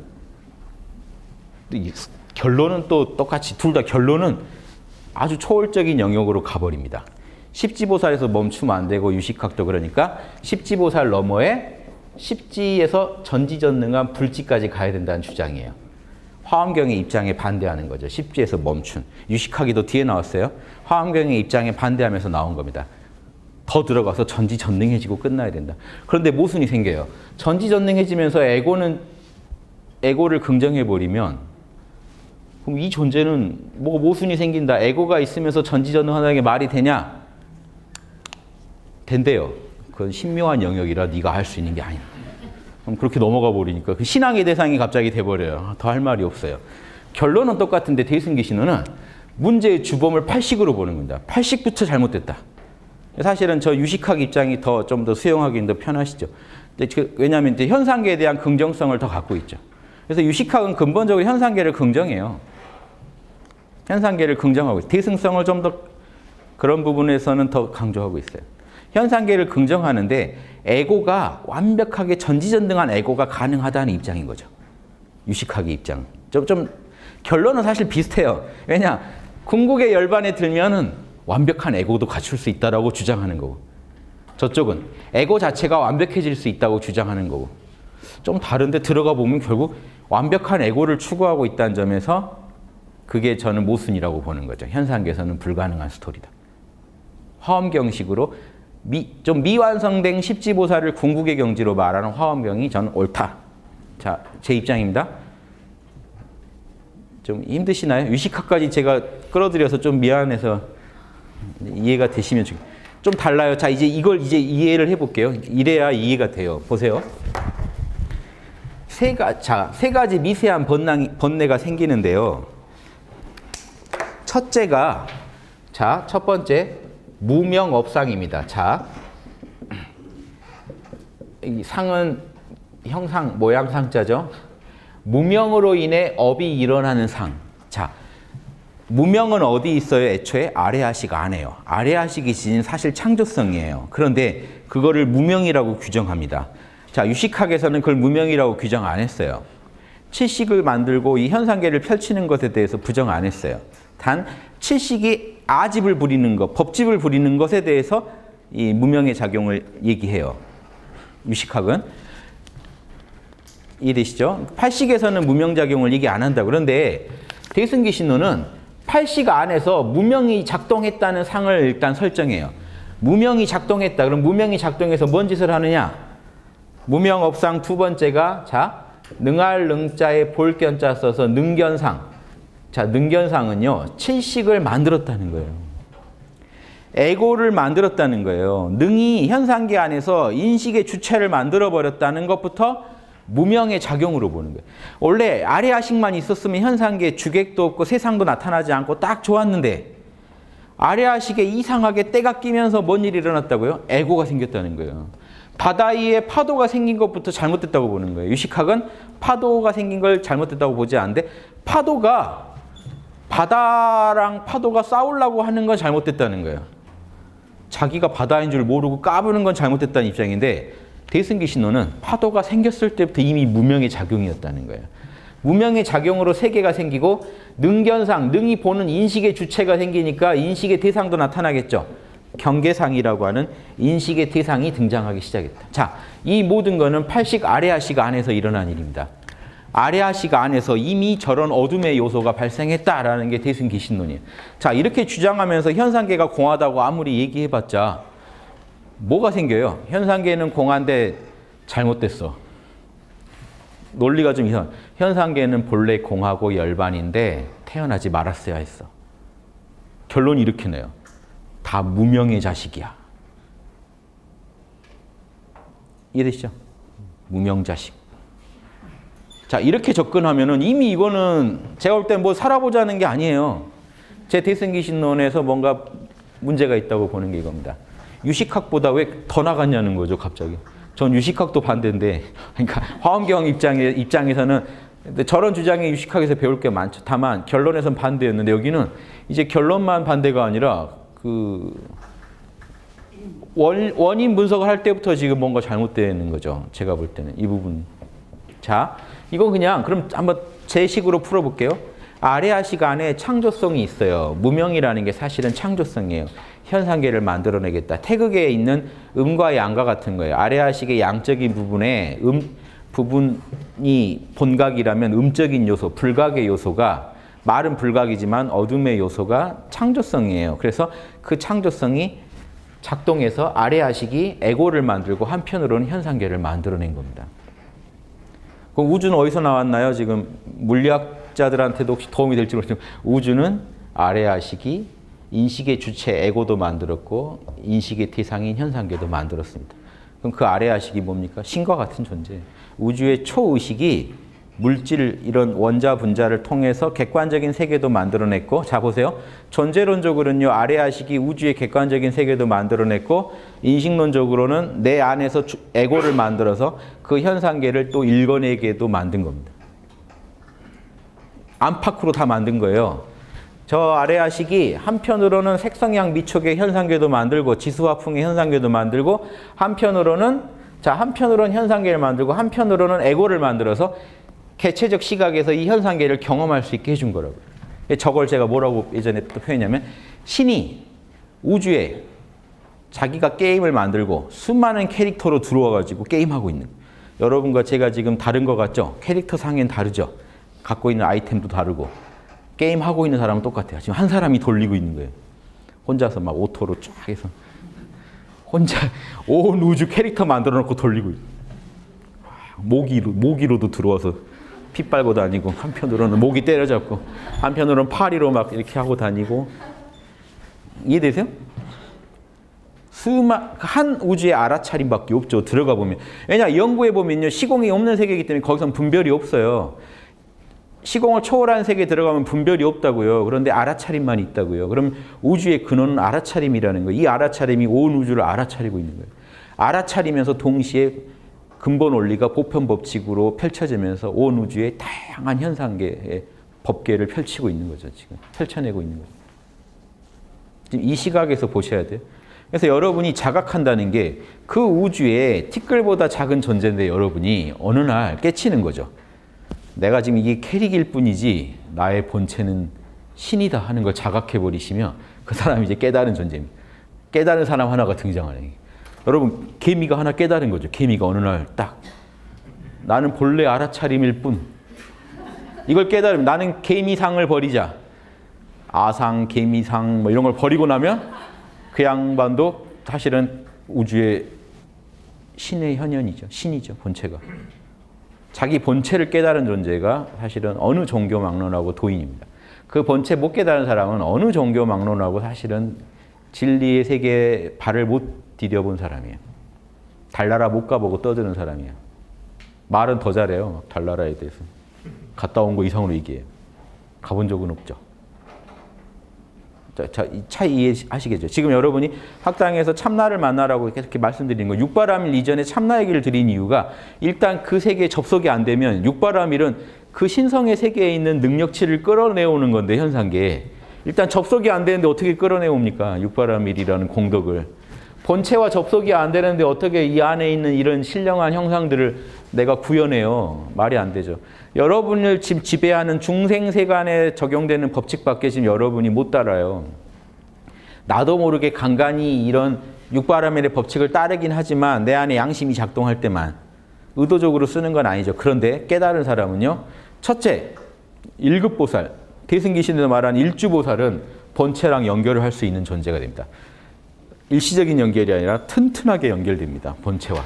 결론은 또 똑같이 둘 다 결론은 아주 초월적인 영역으로 가버립니다. 십지보살에서 멈추면 안 되고 유식학도 그러니까 십지보살 너머에 십지에서 전지전능한 불지까지 가야 된다는 주장이에요. 화엄경의 입장에 반대하는 거죠. 십지에서 멈춘. 유식학이 더 뒤에 나왔어요. 화엄경의 입장에 반대하면서 나온 겁니다. 더 들어가서 전지전능해지고 끝나야 된다. 그런데 모순이 생겨요. 전지전능해지면서 에고는 에고를 긍정해버리면 그럼 이 존재는 뭐 모순이 생긴다. 에고가 있으면서 전지전능하다는 게 말이 되냐? 된대요. 그건 신묘한 영역이라 네가 할 수 있는 게 아니다. 그럼 그렇게 넘어가 버리니까 그 신앙의 대상이 갑자기 돼버려요. 더 할 말이 없어요. 결론은 똑같은데 대승기 신호는 문제의 주범을 팔식으로 보는 겁니다. 팔식부터 잘못됐다. 사실은 저 유식학 입장이 더 좀 더 수용하기는 더 편하시죠. 왜냐하면 이제 현상계에 대한 긍정성을 더 갖고 있죠. 그래서 유식학은 근본적으로 현상계를 긍정해요. 현상계를 긍정하고 있어요. 대승성을 좀 더 그런 부분에서는 더 강조하고 있어요. 현상계를 긍정하는데 에고가 완벽하게 전지전능한 에고가 가능하다는 입장인 거죠. 유식학의 입장. 좀, 좀 결론은 사실 비슷해요. 왜냐? 궁극의 열반에 들면은 완벽한 에고도 갖출 수 있다라고 주장하는 거고 저쪽은 에고 자체가 완벽해질 수 있다고 주장하는 거고 좀 다른데 들어가 보면 결국 완벽한 에고를 추구하고 있다는 점에서 그게 저는 모순이라고 보는 거죠. 현상계에서는 불가능한 스토리다. 화엄경식으로 미, 좀 미완성된 십지보살을 궁극의 경지로 말하는 화엄경이 저는 옳다. 자, 제 입장입니다. 좀 힘드시나요? 유식학까지 제가 끌어들여서 좀 미안해서 이해가 되시면 좀, 좀 달라요. 자, 이제 이걸 이제 이해를 해볼게요. 이래야 이해가 돼요. 보세요. 세, 가, 자, 세 가지 미세한 번낭, 번뇌가 생기는데요. 첫째가, 자, 첫 번째, 무명업상입니다. 자, 이 상은 형상, 모양 상자죠. 무명으로 인해 업이 일어나는 상. 자, 무명은 어디 있어요? 애초에 아래아식 안에요. 아래아식이 지닌 사실 창조성이에요. 그런데 그거를 무명이라고 규정합니다. 자, 유식학에서는 그걸 무명이라고 규정 안 했어요. 칠식을 만들고 이 현상계를 펼치는 것에 대해서 부정 안 했어요. 단 칠식이 아집을 부리는 것, 법집을 부리는 것에 대해서 이 무명의 작용을 얘기해요. 유식학은. 이해되시죠? 팔식에서는 무명작용을 얘기 안 한다. 그런데 대승기 신호는 팔식 안에서 무명이 작동했다는 상을 일단 설정해요. 무명이 작동했다. 그럼 무명이 작동해서 뭔 짓을 하느냐? 무명업상 두 번째가 자 능할 능자에 볼견자 써서 능견상. 자, 능견상은요. 칠식을 만들었다는 거예요. 에고를 만들었다는 거예요. 능이 현상계 안에서 인식의 주체를 만들어버렸다는 것부터 무명의 작용으로 보는 거예요. 원래 아래아식만 있었으면 현상계에 주객도 없고 세상도 나타나지 않고 딱 좋았는데 아래아식에 이상하게 때가 끼면서 뭔 일이 일어났다고요? 에고가 생겼다는 거예요. 바다 위에 파도가 생긴 것부터 잘못됐다고 보는 거예요. 유식학은 파도가 생긴 걸 잘못됐다고 보지 않는데 파도가 바다랑 파도가 싸우려고 하는 건 잘못됐다는 거예요. 자기가 바다인 줄 모르고 까부는 건 잘못됐다는 입장인데 대승기 신호는 파도가 생겼을 때부터 이미 무명의 작용이었다는 거예요. 무명의 작용으로 세계가 생기고 능견상, 능이 보는 인식의 주체가 생기니까 인식의 대상도 나타나겠죠. 경계상이라고 하는 인식의 대상이 등장하기 시작했다. 자, 이 모든 거는 팔식 아래아식 안에서 일어난 일입니다. 아레아식 안에서 이미 저런 어둠의 요소가 발생했다라는 게 대승기신론이에요. 자, 이렇게 주장하면서 현상계가 공하다고 아무리 얘기해봤자 뭐가 생겨요? 현상계는 공한데 잘못됐어. 논리가 좀 이상. 현상계는 본래 공하고 열반인데 태어나지 말았어야 했어. 결론이 이렇게 내요. 다 무명의 자식이야. 이해되시죠? 무명자식. 자, 이렇게 접근하면은 이미 이거는 제가 볼 땐 뭐 살아보자는 게 아니에요. 제 대승기신론에서 뭔가 문제가 있다고 보는 게 이겁니다. 유식학보다 왜 더 나갔냐는 거죠, 갑자기. 전 유식학도 반대인데, 그러니까 화엄경 입장에, 입장에서는 저런 주장에 유식학에서 배울 게 많죠. 다만 결론에선 반대였는데 여기는 이제 결론만 반대가 아니라 그 원, 원인 분석을 할 때부터 지금 뭔가 잘못되는 거죠. 제가 볼 때는 이 부분. 자, 이거 그냥 그럼 한번 제 식으로 풀어볼게요. 아레아식 안에 창조성이 있어요. 무명이라는 게 사실은 창조성이에요. 현상계를 만들어내겠다. 태극에 있는 음과 양과 같은 거예요. 아레아식의 양적인 부분에 음 부분이 본각이라면 음적인 요소, 불각의 요소가 말은 불각이지만 어둠의 요소가 창조성이에요. 그래서 그 창조성이 작동해서 아레아식이 에고를 만들고 한편으로는 현상계를 만들어낸 겁니다. 그럼 우주는 어디서 나왔나요? 지금 물리학자들한테도 혹시 도움이 될지 모르겠지만 우주는 아레아식이 인식의 주체 에고도 만들었고 인식의 대상인 현상계도 만들었습니다. 그럼 그 아레아식이 뭡니까? 신과 같은 존재. 우주의 초의식이 물질 이런 원자 분자를 통해서 객관적인 세계도 만들어냈고, 자 보세요. 존재론적으로는요, 아레아식이 우주의 객관적인 세계도 만들어냈고, 인식론적으로는 내 안에서 에고를 만들어서 그 현상계를 또 일거내게도 만든 겁니다. 안팎으로 다 만든 거예요. 저 아레아식이 한편으로는 색성양 미촉의 현상계도 만들고 지수화풍의 현상계도 만들고, 한편으로는 자 한편으로는 현상계를 만들고 한편으로는 에고를 만들어서 개체적 시각에서 이 현상계를 경험할 수 있게 해준 거라고요. 저걸 제가 뭐라고 예전에 또 표현했냐면 신이 우주에 자기가 게임을 만들고 수많은 캐릭터로 들어와가지고 게임하고 있는 거예요. 여러분과 제가 지금 다른 것 같죠? 캐릭터 상엔 다르죠? 갖고 있는 아이템도 다르고 게임하고 있는 사람은 똑같아요. 지금 한 사람이 돌리고 있는 거예요. 혼자서 막 오토로 쫙 해서 혼자 온 우주 캐릭터 만들어 놓고 돌리고 있어요. 모기로, 모기로도 들어와서 피 빨고 다니고, 한편으로는 모기 때려잡고, 한편으로는 파리로 막 이렇게 하고 다니고. 이해되세요? 수만, 한 우주의 알아차림밖에 없죠. 들어가 보면. 왜냐, 연구해 보면요, 시공이 없는 세계이기 때문에 거기선 분별이 없어요. 시공을 초월한 세계에 들어가면 분별이 없다고요. 그런데 알아차림만 있다고요. 그럼 우주의 근원은 알아차림이라는 거예요. 이 알아차림이 온 우주를 알아차리고 있는 거예요. 알아차리면서 동시에 근본 원리가 보편 법칙으로 펼쳐지면서 온 우주의 다양한 현상계의 법계를 펼치고 있는 거죠. 지금 펼쳐내고 있는 거죠. 지금 이 시각에서 보셔야 돼요. 그래서 여러분이 자각한다는 게 그 우주에 티끌보다 작은 존재인데 여러분이 어느 날 깨치는 거죠. 내가 지금 이게 캐릭일 뿐이지 나의 본체는 신이다 하는 걸 자각해버리시면 그 사람이 이제 깨달은 존재입니다. 깨달은 사람 하나가 등장하네. 여러분, 개미가 하나 깨달은 거죠. 개미가 어느 날 딱 나는 본래 알아차림일 뿐. 이걸 깨달으면 나는 개미상을 버리자. 아상, 개미상 뭐 이런 걸 버리고 나면 그 양반도 사실은 우주의 신의 현현이죠. 신이죠. 본체가. 자기 본체를 깨달은 존재가 사실은 어느 종교 막론하고 도인입니다. 그 본체 못 깨달은 사람은 어느 종교 막론하고 사실은 진리의 세계에 발을 못 디뎌본 사람이에요. 달나라 못 가보고 떠드는 사람이에요. 말은 더 잘해요. 달나라에 대해서. 갔다 온 거 이상으로 얘기해요. 가본 적은 없죠. 자, 자, 이 차이 이해하시겠죠? 지금 여러분이 학당에서 참나를 만나라고 이렇게 말씀드리는 거, 육바라밀 이전에 참나 얘기를 드린 이유가 일단 그 세계에 접속이 안 되면 육바라밀은 그 신성의 세계에 있는 능력치를 끌어내오는 건데, 현상계에. 일단 접속이 안 되는데 어떻게 끌어내옵니까? 육바라밀이라는 공덕을. 본체와 접속이 안 되는데 어떻게 이 안에 있는 이런 신령한 형상들을 내가 구현해요? 말이 안 되죠. 여러분을 지금 지배하는 중생세간에 적용되는 법칙밖에 지금 여러분이 못 따라요. 나도 모르게 간간히 이런 육바라밀의 법칙을 따르긴 하지만 내 안에 양심이 작동할 때만. 의도적으로 쓰는 건 아니죠. 그런데 깨달은 사람은요. 첫째, 일급보살, 대승기신에서 말한 일주보살은 본체랑 연결을 할 수 있는 존재가 됩니다. 일시적인 연결이 아니라 튼튼하게 연결됩니다. 본체와.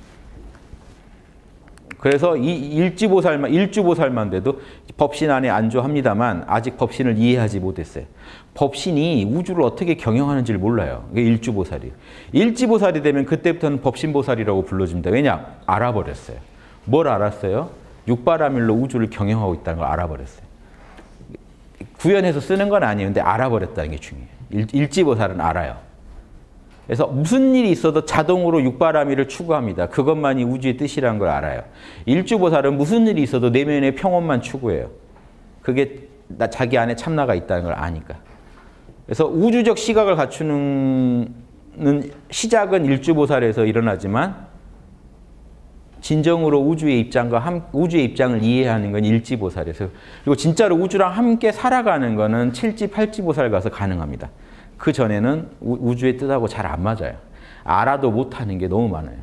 그래서 이 일지보살만, 일주보살만 돼도 법신 안에 안주합니다만 아직 법신을 이해하지 못했어요. 법신이 우주를 어떻게 경영하는지를 몰라요. 그게 일주보살이에요. 일지보살이 되면 그때부터는 법신보살이라고 불러줍니다. 왜냐? 알아버렸어요. 뭘 알았어요? 육바라밀로 우주를 경영하고 있다는 걸 알아버렸어요. 구현해서 쓰는 건 아니에요. 근데 알아버렸다는 게 중요해요. 일, 일지보살은 알아요. 그래서 무슨 일이 있어도 자동으로 육바라밀을 추구합니다. 그것만이 우주의 뜻이라는 걸 알아요. 일주보살은 무슨 일이 있어도 내면의 평온만 추구해요. 그게 나 자기 안에 참나가 있다는 걸 아니까. 그래서 우주적 시각을 갖추는 시작은 일주보살에서 일어나지만 진정으로 우주의 입장과 함, 우주의 입장을 이해하는 건 일지보살에서, 그리고 진짜로 우주랑 함께 살아가는 거는 칠지, 팔지보살 가서 가능합니다. 그 전에는 우주의 뜻하고 잘 안 맞아요. 알아도 못하는 게 너무 많아요.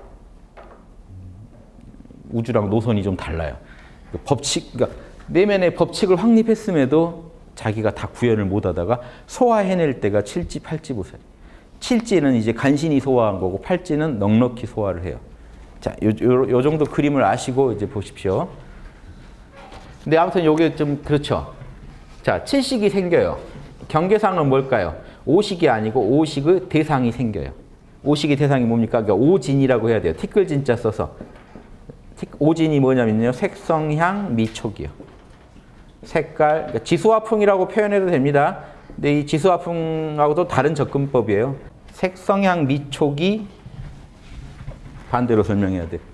우주랑 노선이 좀 달라요. 법칙, 그러니까 내면의 법칙을 확립했음에도 자기가 다 구현을 못하다가 소화해낼 때가 칠지, 팔지보살. 칠지는 이제 간신히 소화한 거고 팔지는 넉넉히 소화를 해요. 자, 요, 요, 요 정도 그림을 아시고 이제 보십시오. 근데 아무튼 요게 좀 그렇죠. 자, 칠식이 생겨요. 경계상은 뭘까요? 오식이 아니고 오식의 대상이 생겨요. 오식의 대상이 뭡니까? 그러니까 오진이라고 해야 돼요. 티끌진자 써서. 오진이 뭐냐면요. 색성향 미촉이요. 색깔, 그러니까 지수화풍이라고 표현해도 됩니다. 근데 이 지수화풍하고도 다른 접근법이에요. 색성향 미촉이 반대로 설명해야 돼.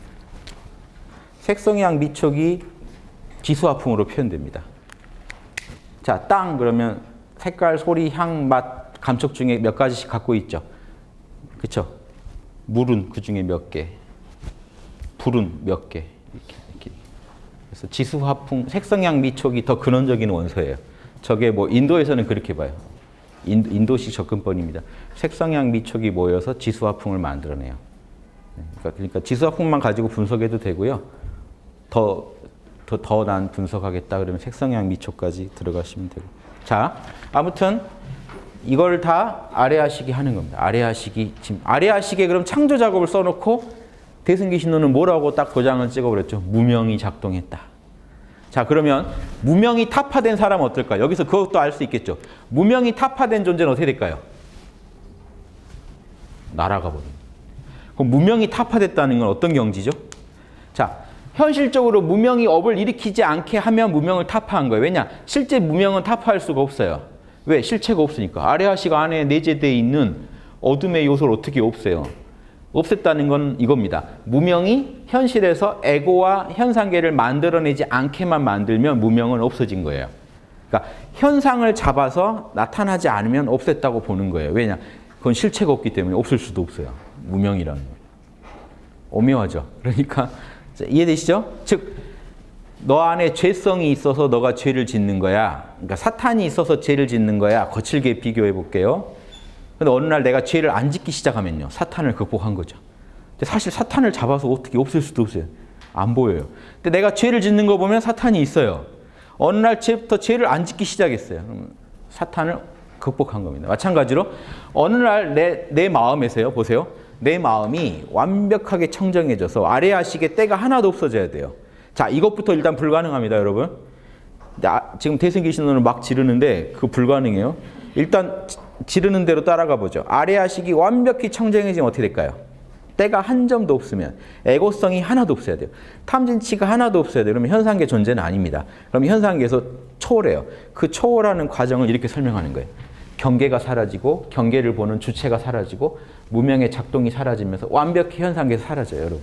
색성향 미촉이 지수화풍으로 표현됩니다. 자, 땅 그러면 색깔, 소리, 향, 맛, 감촉 중에 몇 가지씩 갖고 있죠. 그렇죠? 물은 그 중에 몇 개, 불은 몇 개. 이렇게, 이렇게. 그래서 지수화풍, 색성향 미촉이 더 근원적인 원소예요. 저게 뭐 인도에서는 그렇게 봐요. 인도, 인도식 접근법입니다. 색성향 미촉이 모여서 지수화풍을 만들어내요. 그러니까, 그러니까 지수화풍만 가지고 분석해도 되고요. 더 더 더 난 분석하겠다 그러면 색성향 미촉까지 들어가시면 되고. 자, 아무튼 이걸 다 아레아식이 하는 겁니다. 아레아식이 지금 아레아식에 그럼 창조 작업을 써놓고 대승기신론은 뭐라고 딱 도장을 찍어버렸죠. 무명이 작동했다. 자, 그러면 무명이 타파된 사람은 어떨까요? 여기서 그것도 알 수 있겠죠. 무명이 타파된 존재는 어떻게 될까요? 날아가 버립니다. 그럼 무명이 타파됐다는 건 어떤 경지죠? 자, 현실적으로 무명이 업을 일으키지 않게 하면 무명을 타파한 거예요. 왜냐? 실제 무명은 타파할 수가 없어요. 왜? 실체가 없으니까. 아레아식 안에 내재되어 있는 어둠의 요소를 어떻게 없애요? 없앴다는 건 이겁니다. 무명이 현실에서 에고와 현상계를 만들어내지 않게만 만들면 무명은 없어진 거예요. 그러니까 현상을 잡아서 나타나지 않으면 없앴다고 보는 거예요. 왜냐? 그건 실체가 없기 때문에 없을 수도 없어요. 무명이라는 거. 오묘하죠. 그러니까 이해되시죠? 즉, 너 안에 죄성이 있어서 너가 죄를 짓는 거야. 그러니까 사탄이 있어서 죄를 짓는 거야. 거칠게 비교해 볼게요. 근데 어느 날 내가 죄를 안 짓기 시작하면요. 사탄을 극복한 거죠. 근데 사실 사탄을 잡아서 어떻게 없앨 수도 없어요. 안 보여요. 근데 내가 죄를 짓는 거 보면 사탄이 있어요. 어느 날부터 죄를 안 짓기 시작했어요. 그러면 사탄을 극복한 겁니다. 마찬가지로 어느 날 내, 내 마음에서요. 보세요. 내 마음이 완벽하게 청정해져서 아레아식의 때가 하나도 없어져야 돼요. 자, 이것부터 일단 불가능합니다, 여러분. 나, 지금 대승기신론을 막 지르는데 그거 불가능해요. 일단 지르는 대로 따라가 보죠. 아레아식이 완벽히 청정해지면 어떻게 될까요? 때가 한 점도 없으면 에고성이 하나도 없어야 돼요. 탐진치가 하나도 없어야 돼요. 그러면 현상계 존재는 아닙니다. 그럼 현상계에서 초월해요. 그 초월하는 과정을 이렇게 설명하는 거예요. 경계가 사라지고 경계를 보는 주체가 사라지고 무명의 작동이 사라지면서 완벽히 현상계에서 사라져요, 여러분.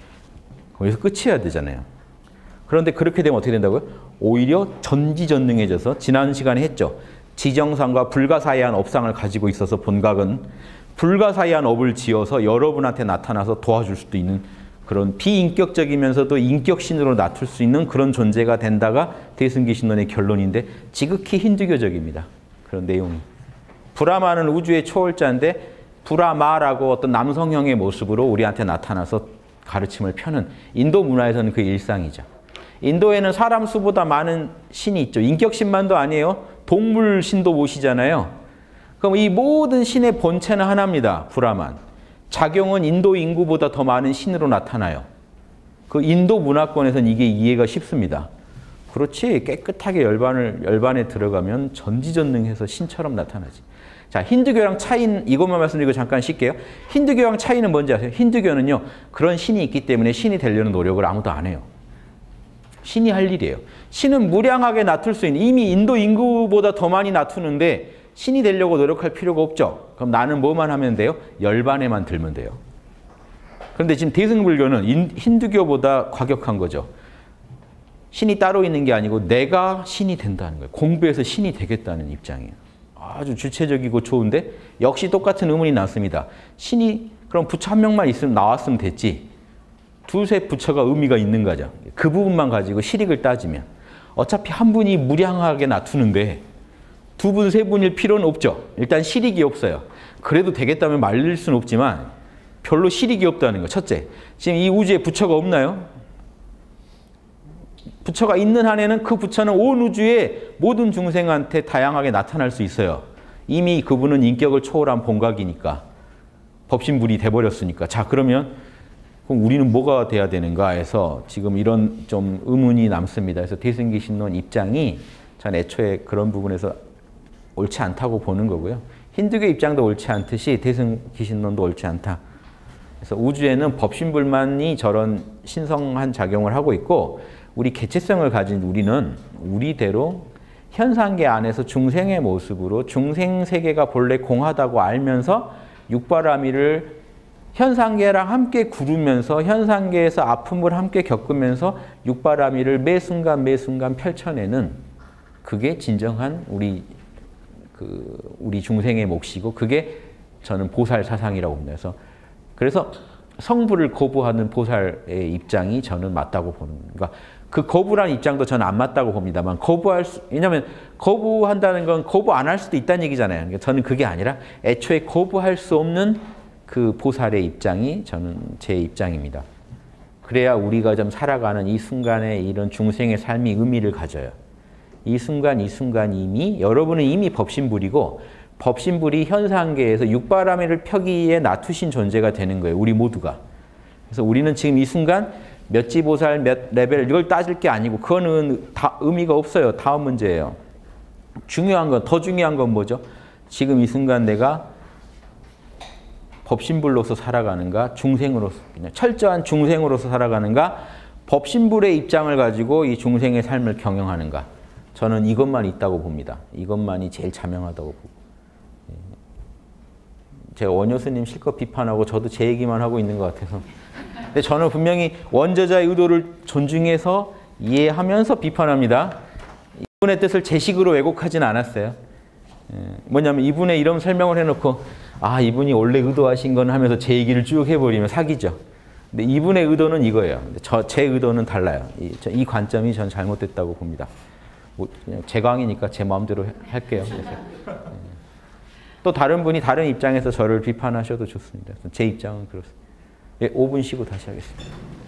거기서 끝이어야 되잖아요. 그런데 그렇게 되면 어떻게 된다고요? 오히려 전지전능해져서 지난 시간에 했죠. 지정상과 불가사의한 업상을 가지고 있어서 본각은 불가사의한 업을 지어서 여러분한테 나타나서 도와줄 수도 있는 그런 비인격적이면서도 인격신으로 나툴 수 있는 그런 존재가 된다가 대승기신론의 결론인데 지극히 힌두교적입니다. 그런 내용이. 브라마는 우주의 초월자인데 브라마라고 어떤 남성형의 모습으로 우리한테 나타나서 가르침을 펴는 인도 문화에서는 그 일상이죠. 인도에는 사람 수보다 많은 신이 있죠. 인격신만도 아니에요. 동물 신도 모시잖아요. 그럼 이 모든 신의 본체는 하나입니다. 브라만. 작용은 인도 인구보다 더 많은 신으로 나타나요. 그 인도 문화권에서는 이게 이해가 쉽습니다. 그렇지 깨끗하게 열반을, 열반에 들어가면 전지전능해서 신처럼 나타나지. 자, 힌두교랑 차이는 이것만 말씀드리고 잠깐 쉴게요. 힌두교랑 차이는 뭔지 아세요? 힌두교는요. 그런 신이 있기 때문에 신이 되려는 노력을 아무도 안 해요. 신이 할 일이에요. 신은 무량하게 낮출 수 있는, 이미 인도 인구보다 더 많이 낮추는데 신이 되려고 노력할 필요가 없죠. 그럼 나는 뭐만 하면 돼요? 열반에만 들면 돼요. 그런데 지금 대승불교는 인, 힌두교보다 과격한 거죠. 신이 따로 있는 게 아니고 내가 신이 된다는 거예요. 공부해서 신이 되겠다는 입장이에요. 아주 주체적이고 좋은데 역시 똑같은 의문이 났습니다. 신이 그럼 부처 한 명만 있으면 나왔으면 됐지. 두세 부처가 의미가 있는 거죠. 그 부분만 가지고 실익을 따지면 어차피 한 분이 무량하게 낮추는데 두 분, 세 분일 필요는 없죠. 일단 실익이 없어요. 그래도 되겠다면 말릴 수는 없지만 별로 실익이 없다는 거. 첫째, 지금 이 우주에 부처가 없나요? 부처가 있는 한에는 그 부처는 온 우주의 모든 중생한테 다양하게 나타날 수 있어요. 이미 그분은 인격을 초월한 본각이니까. 법신불이 돼버렸으니까. 자, 그러면 그럼 우리는 뭐가 돼야 되는가 해서 지금 이런 좀 의문이 남습니다. 그래서 대승기신론 입장이 전 애초에 그런 부분에서 옳지 않다고 보는 거고요. 힌두교 입장도 옳지 않듯이 대승기신론도 옳지 않다. 그래서 우주에는 법신불만이 저런 신성한 작용을 하고 있고 우리 개체성을 가진 우리는 우리대로 현상계 안에서 중생의 모습으로 중생 세계가 본래 공하다고 알면서 육바라밀을 현상계랑 함께 구르면서 현상계에서 아픔을 함께 겪으면서 육바라밀을 매 순간 매 순간 펼쳐내는 그게 진정한 우리 그 우리 중생의 몫이고 그게 저는 보살 사상이라고 봅니다. 그래서 그래서 성불을 거부하는 보살의 입장이 저는 맞다고 보는 거예요. 그러니까 그 거부라는 입장도 저는 안 맞다고 봅니다만 거부할 수, 왜냐하면 거부한다는 건 거부 안 할 수도 있다는 얘기잖아요. 그러니까 저는 그게 아니라 애초에 거부할 수 없는 그 보살의 입장이 저는 제 입장입니다. 그래야 우리가 좀 살아가는 이 순간에 이런 중생의 삶이 의미를 가져요. 이 순간 이 순간 이미 여러분은 이미 법신불이고 법신불이 현상계에서 육바라밀을 펴기에 낮추신 존재가 되는 거예요. 우리 모두가. 그래서 우리는 지금 이 순간 몇 지보살, 몇 레벨 이걸 따질 게 아니고 그거는 다 의미가 없어요. 다음 문제예요. 중요한 건, 더 중요한 건 뭐죠? 지금 이 순간 내가 법신불로서 살아가는가, 중생으로서, 그냥 철저한 중생으로서 살아가는가, 법신불의 입장을 가지고 이 중생의 삶을 경영하는가. 저는 이것만 있다고 봅니다. 이것만이 제일 자명하다고 보고. 제가 원효스님 실컷 비판하고 저도 제 얘기만 하고 있는 것 같아서. 근데 저는 분명히 원저자의 의도를 존중해서 이해하면서 비판합니다. 이분의 뜻을 제 식으로 왜곡하진 않았어요. 뭐냐면 이분의 이런 설명을 해놓고 아 이분이 원래 의도하신 건 하면서 제 얘기를 쭉 해버리면 사기죠. 근데 이분의 의도는 이거예요. 저, 제 의도는 달라요. 이, 이 관점이 전 잘못됐다고 봅니다. 뭐, 그냥 제 강의니까 제 마음대로 할게요. 그래서. 또 다른 분이 다른 입장에서 저를 비판하셔도 좋습니다. 제 입장은 그렇습니다. 예, 오 분 쉬고 다시 하겠습니다.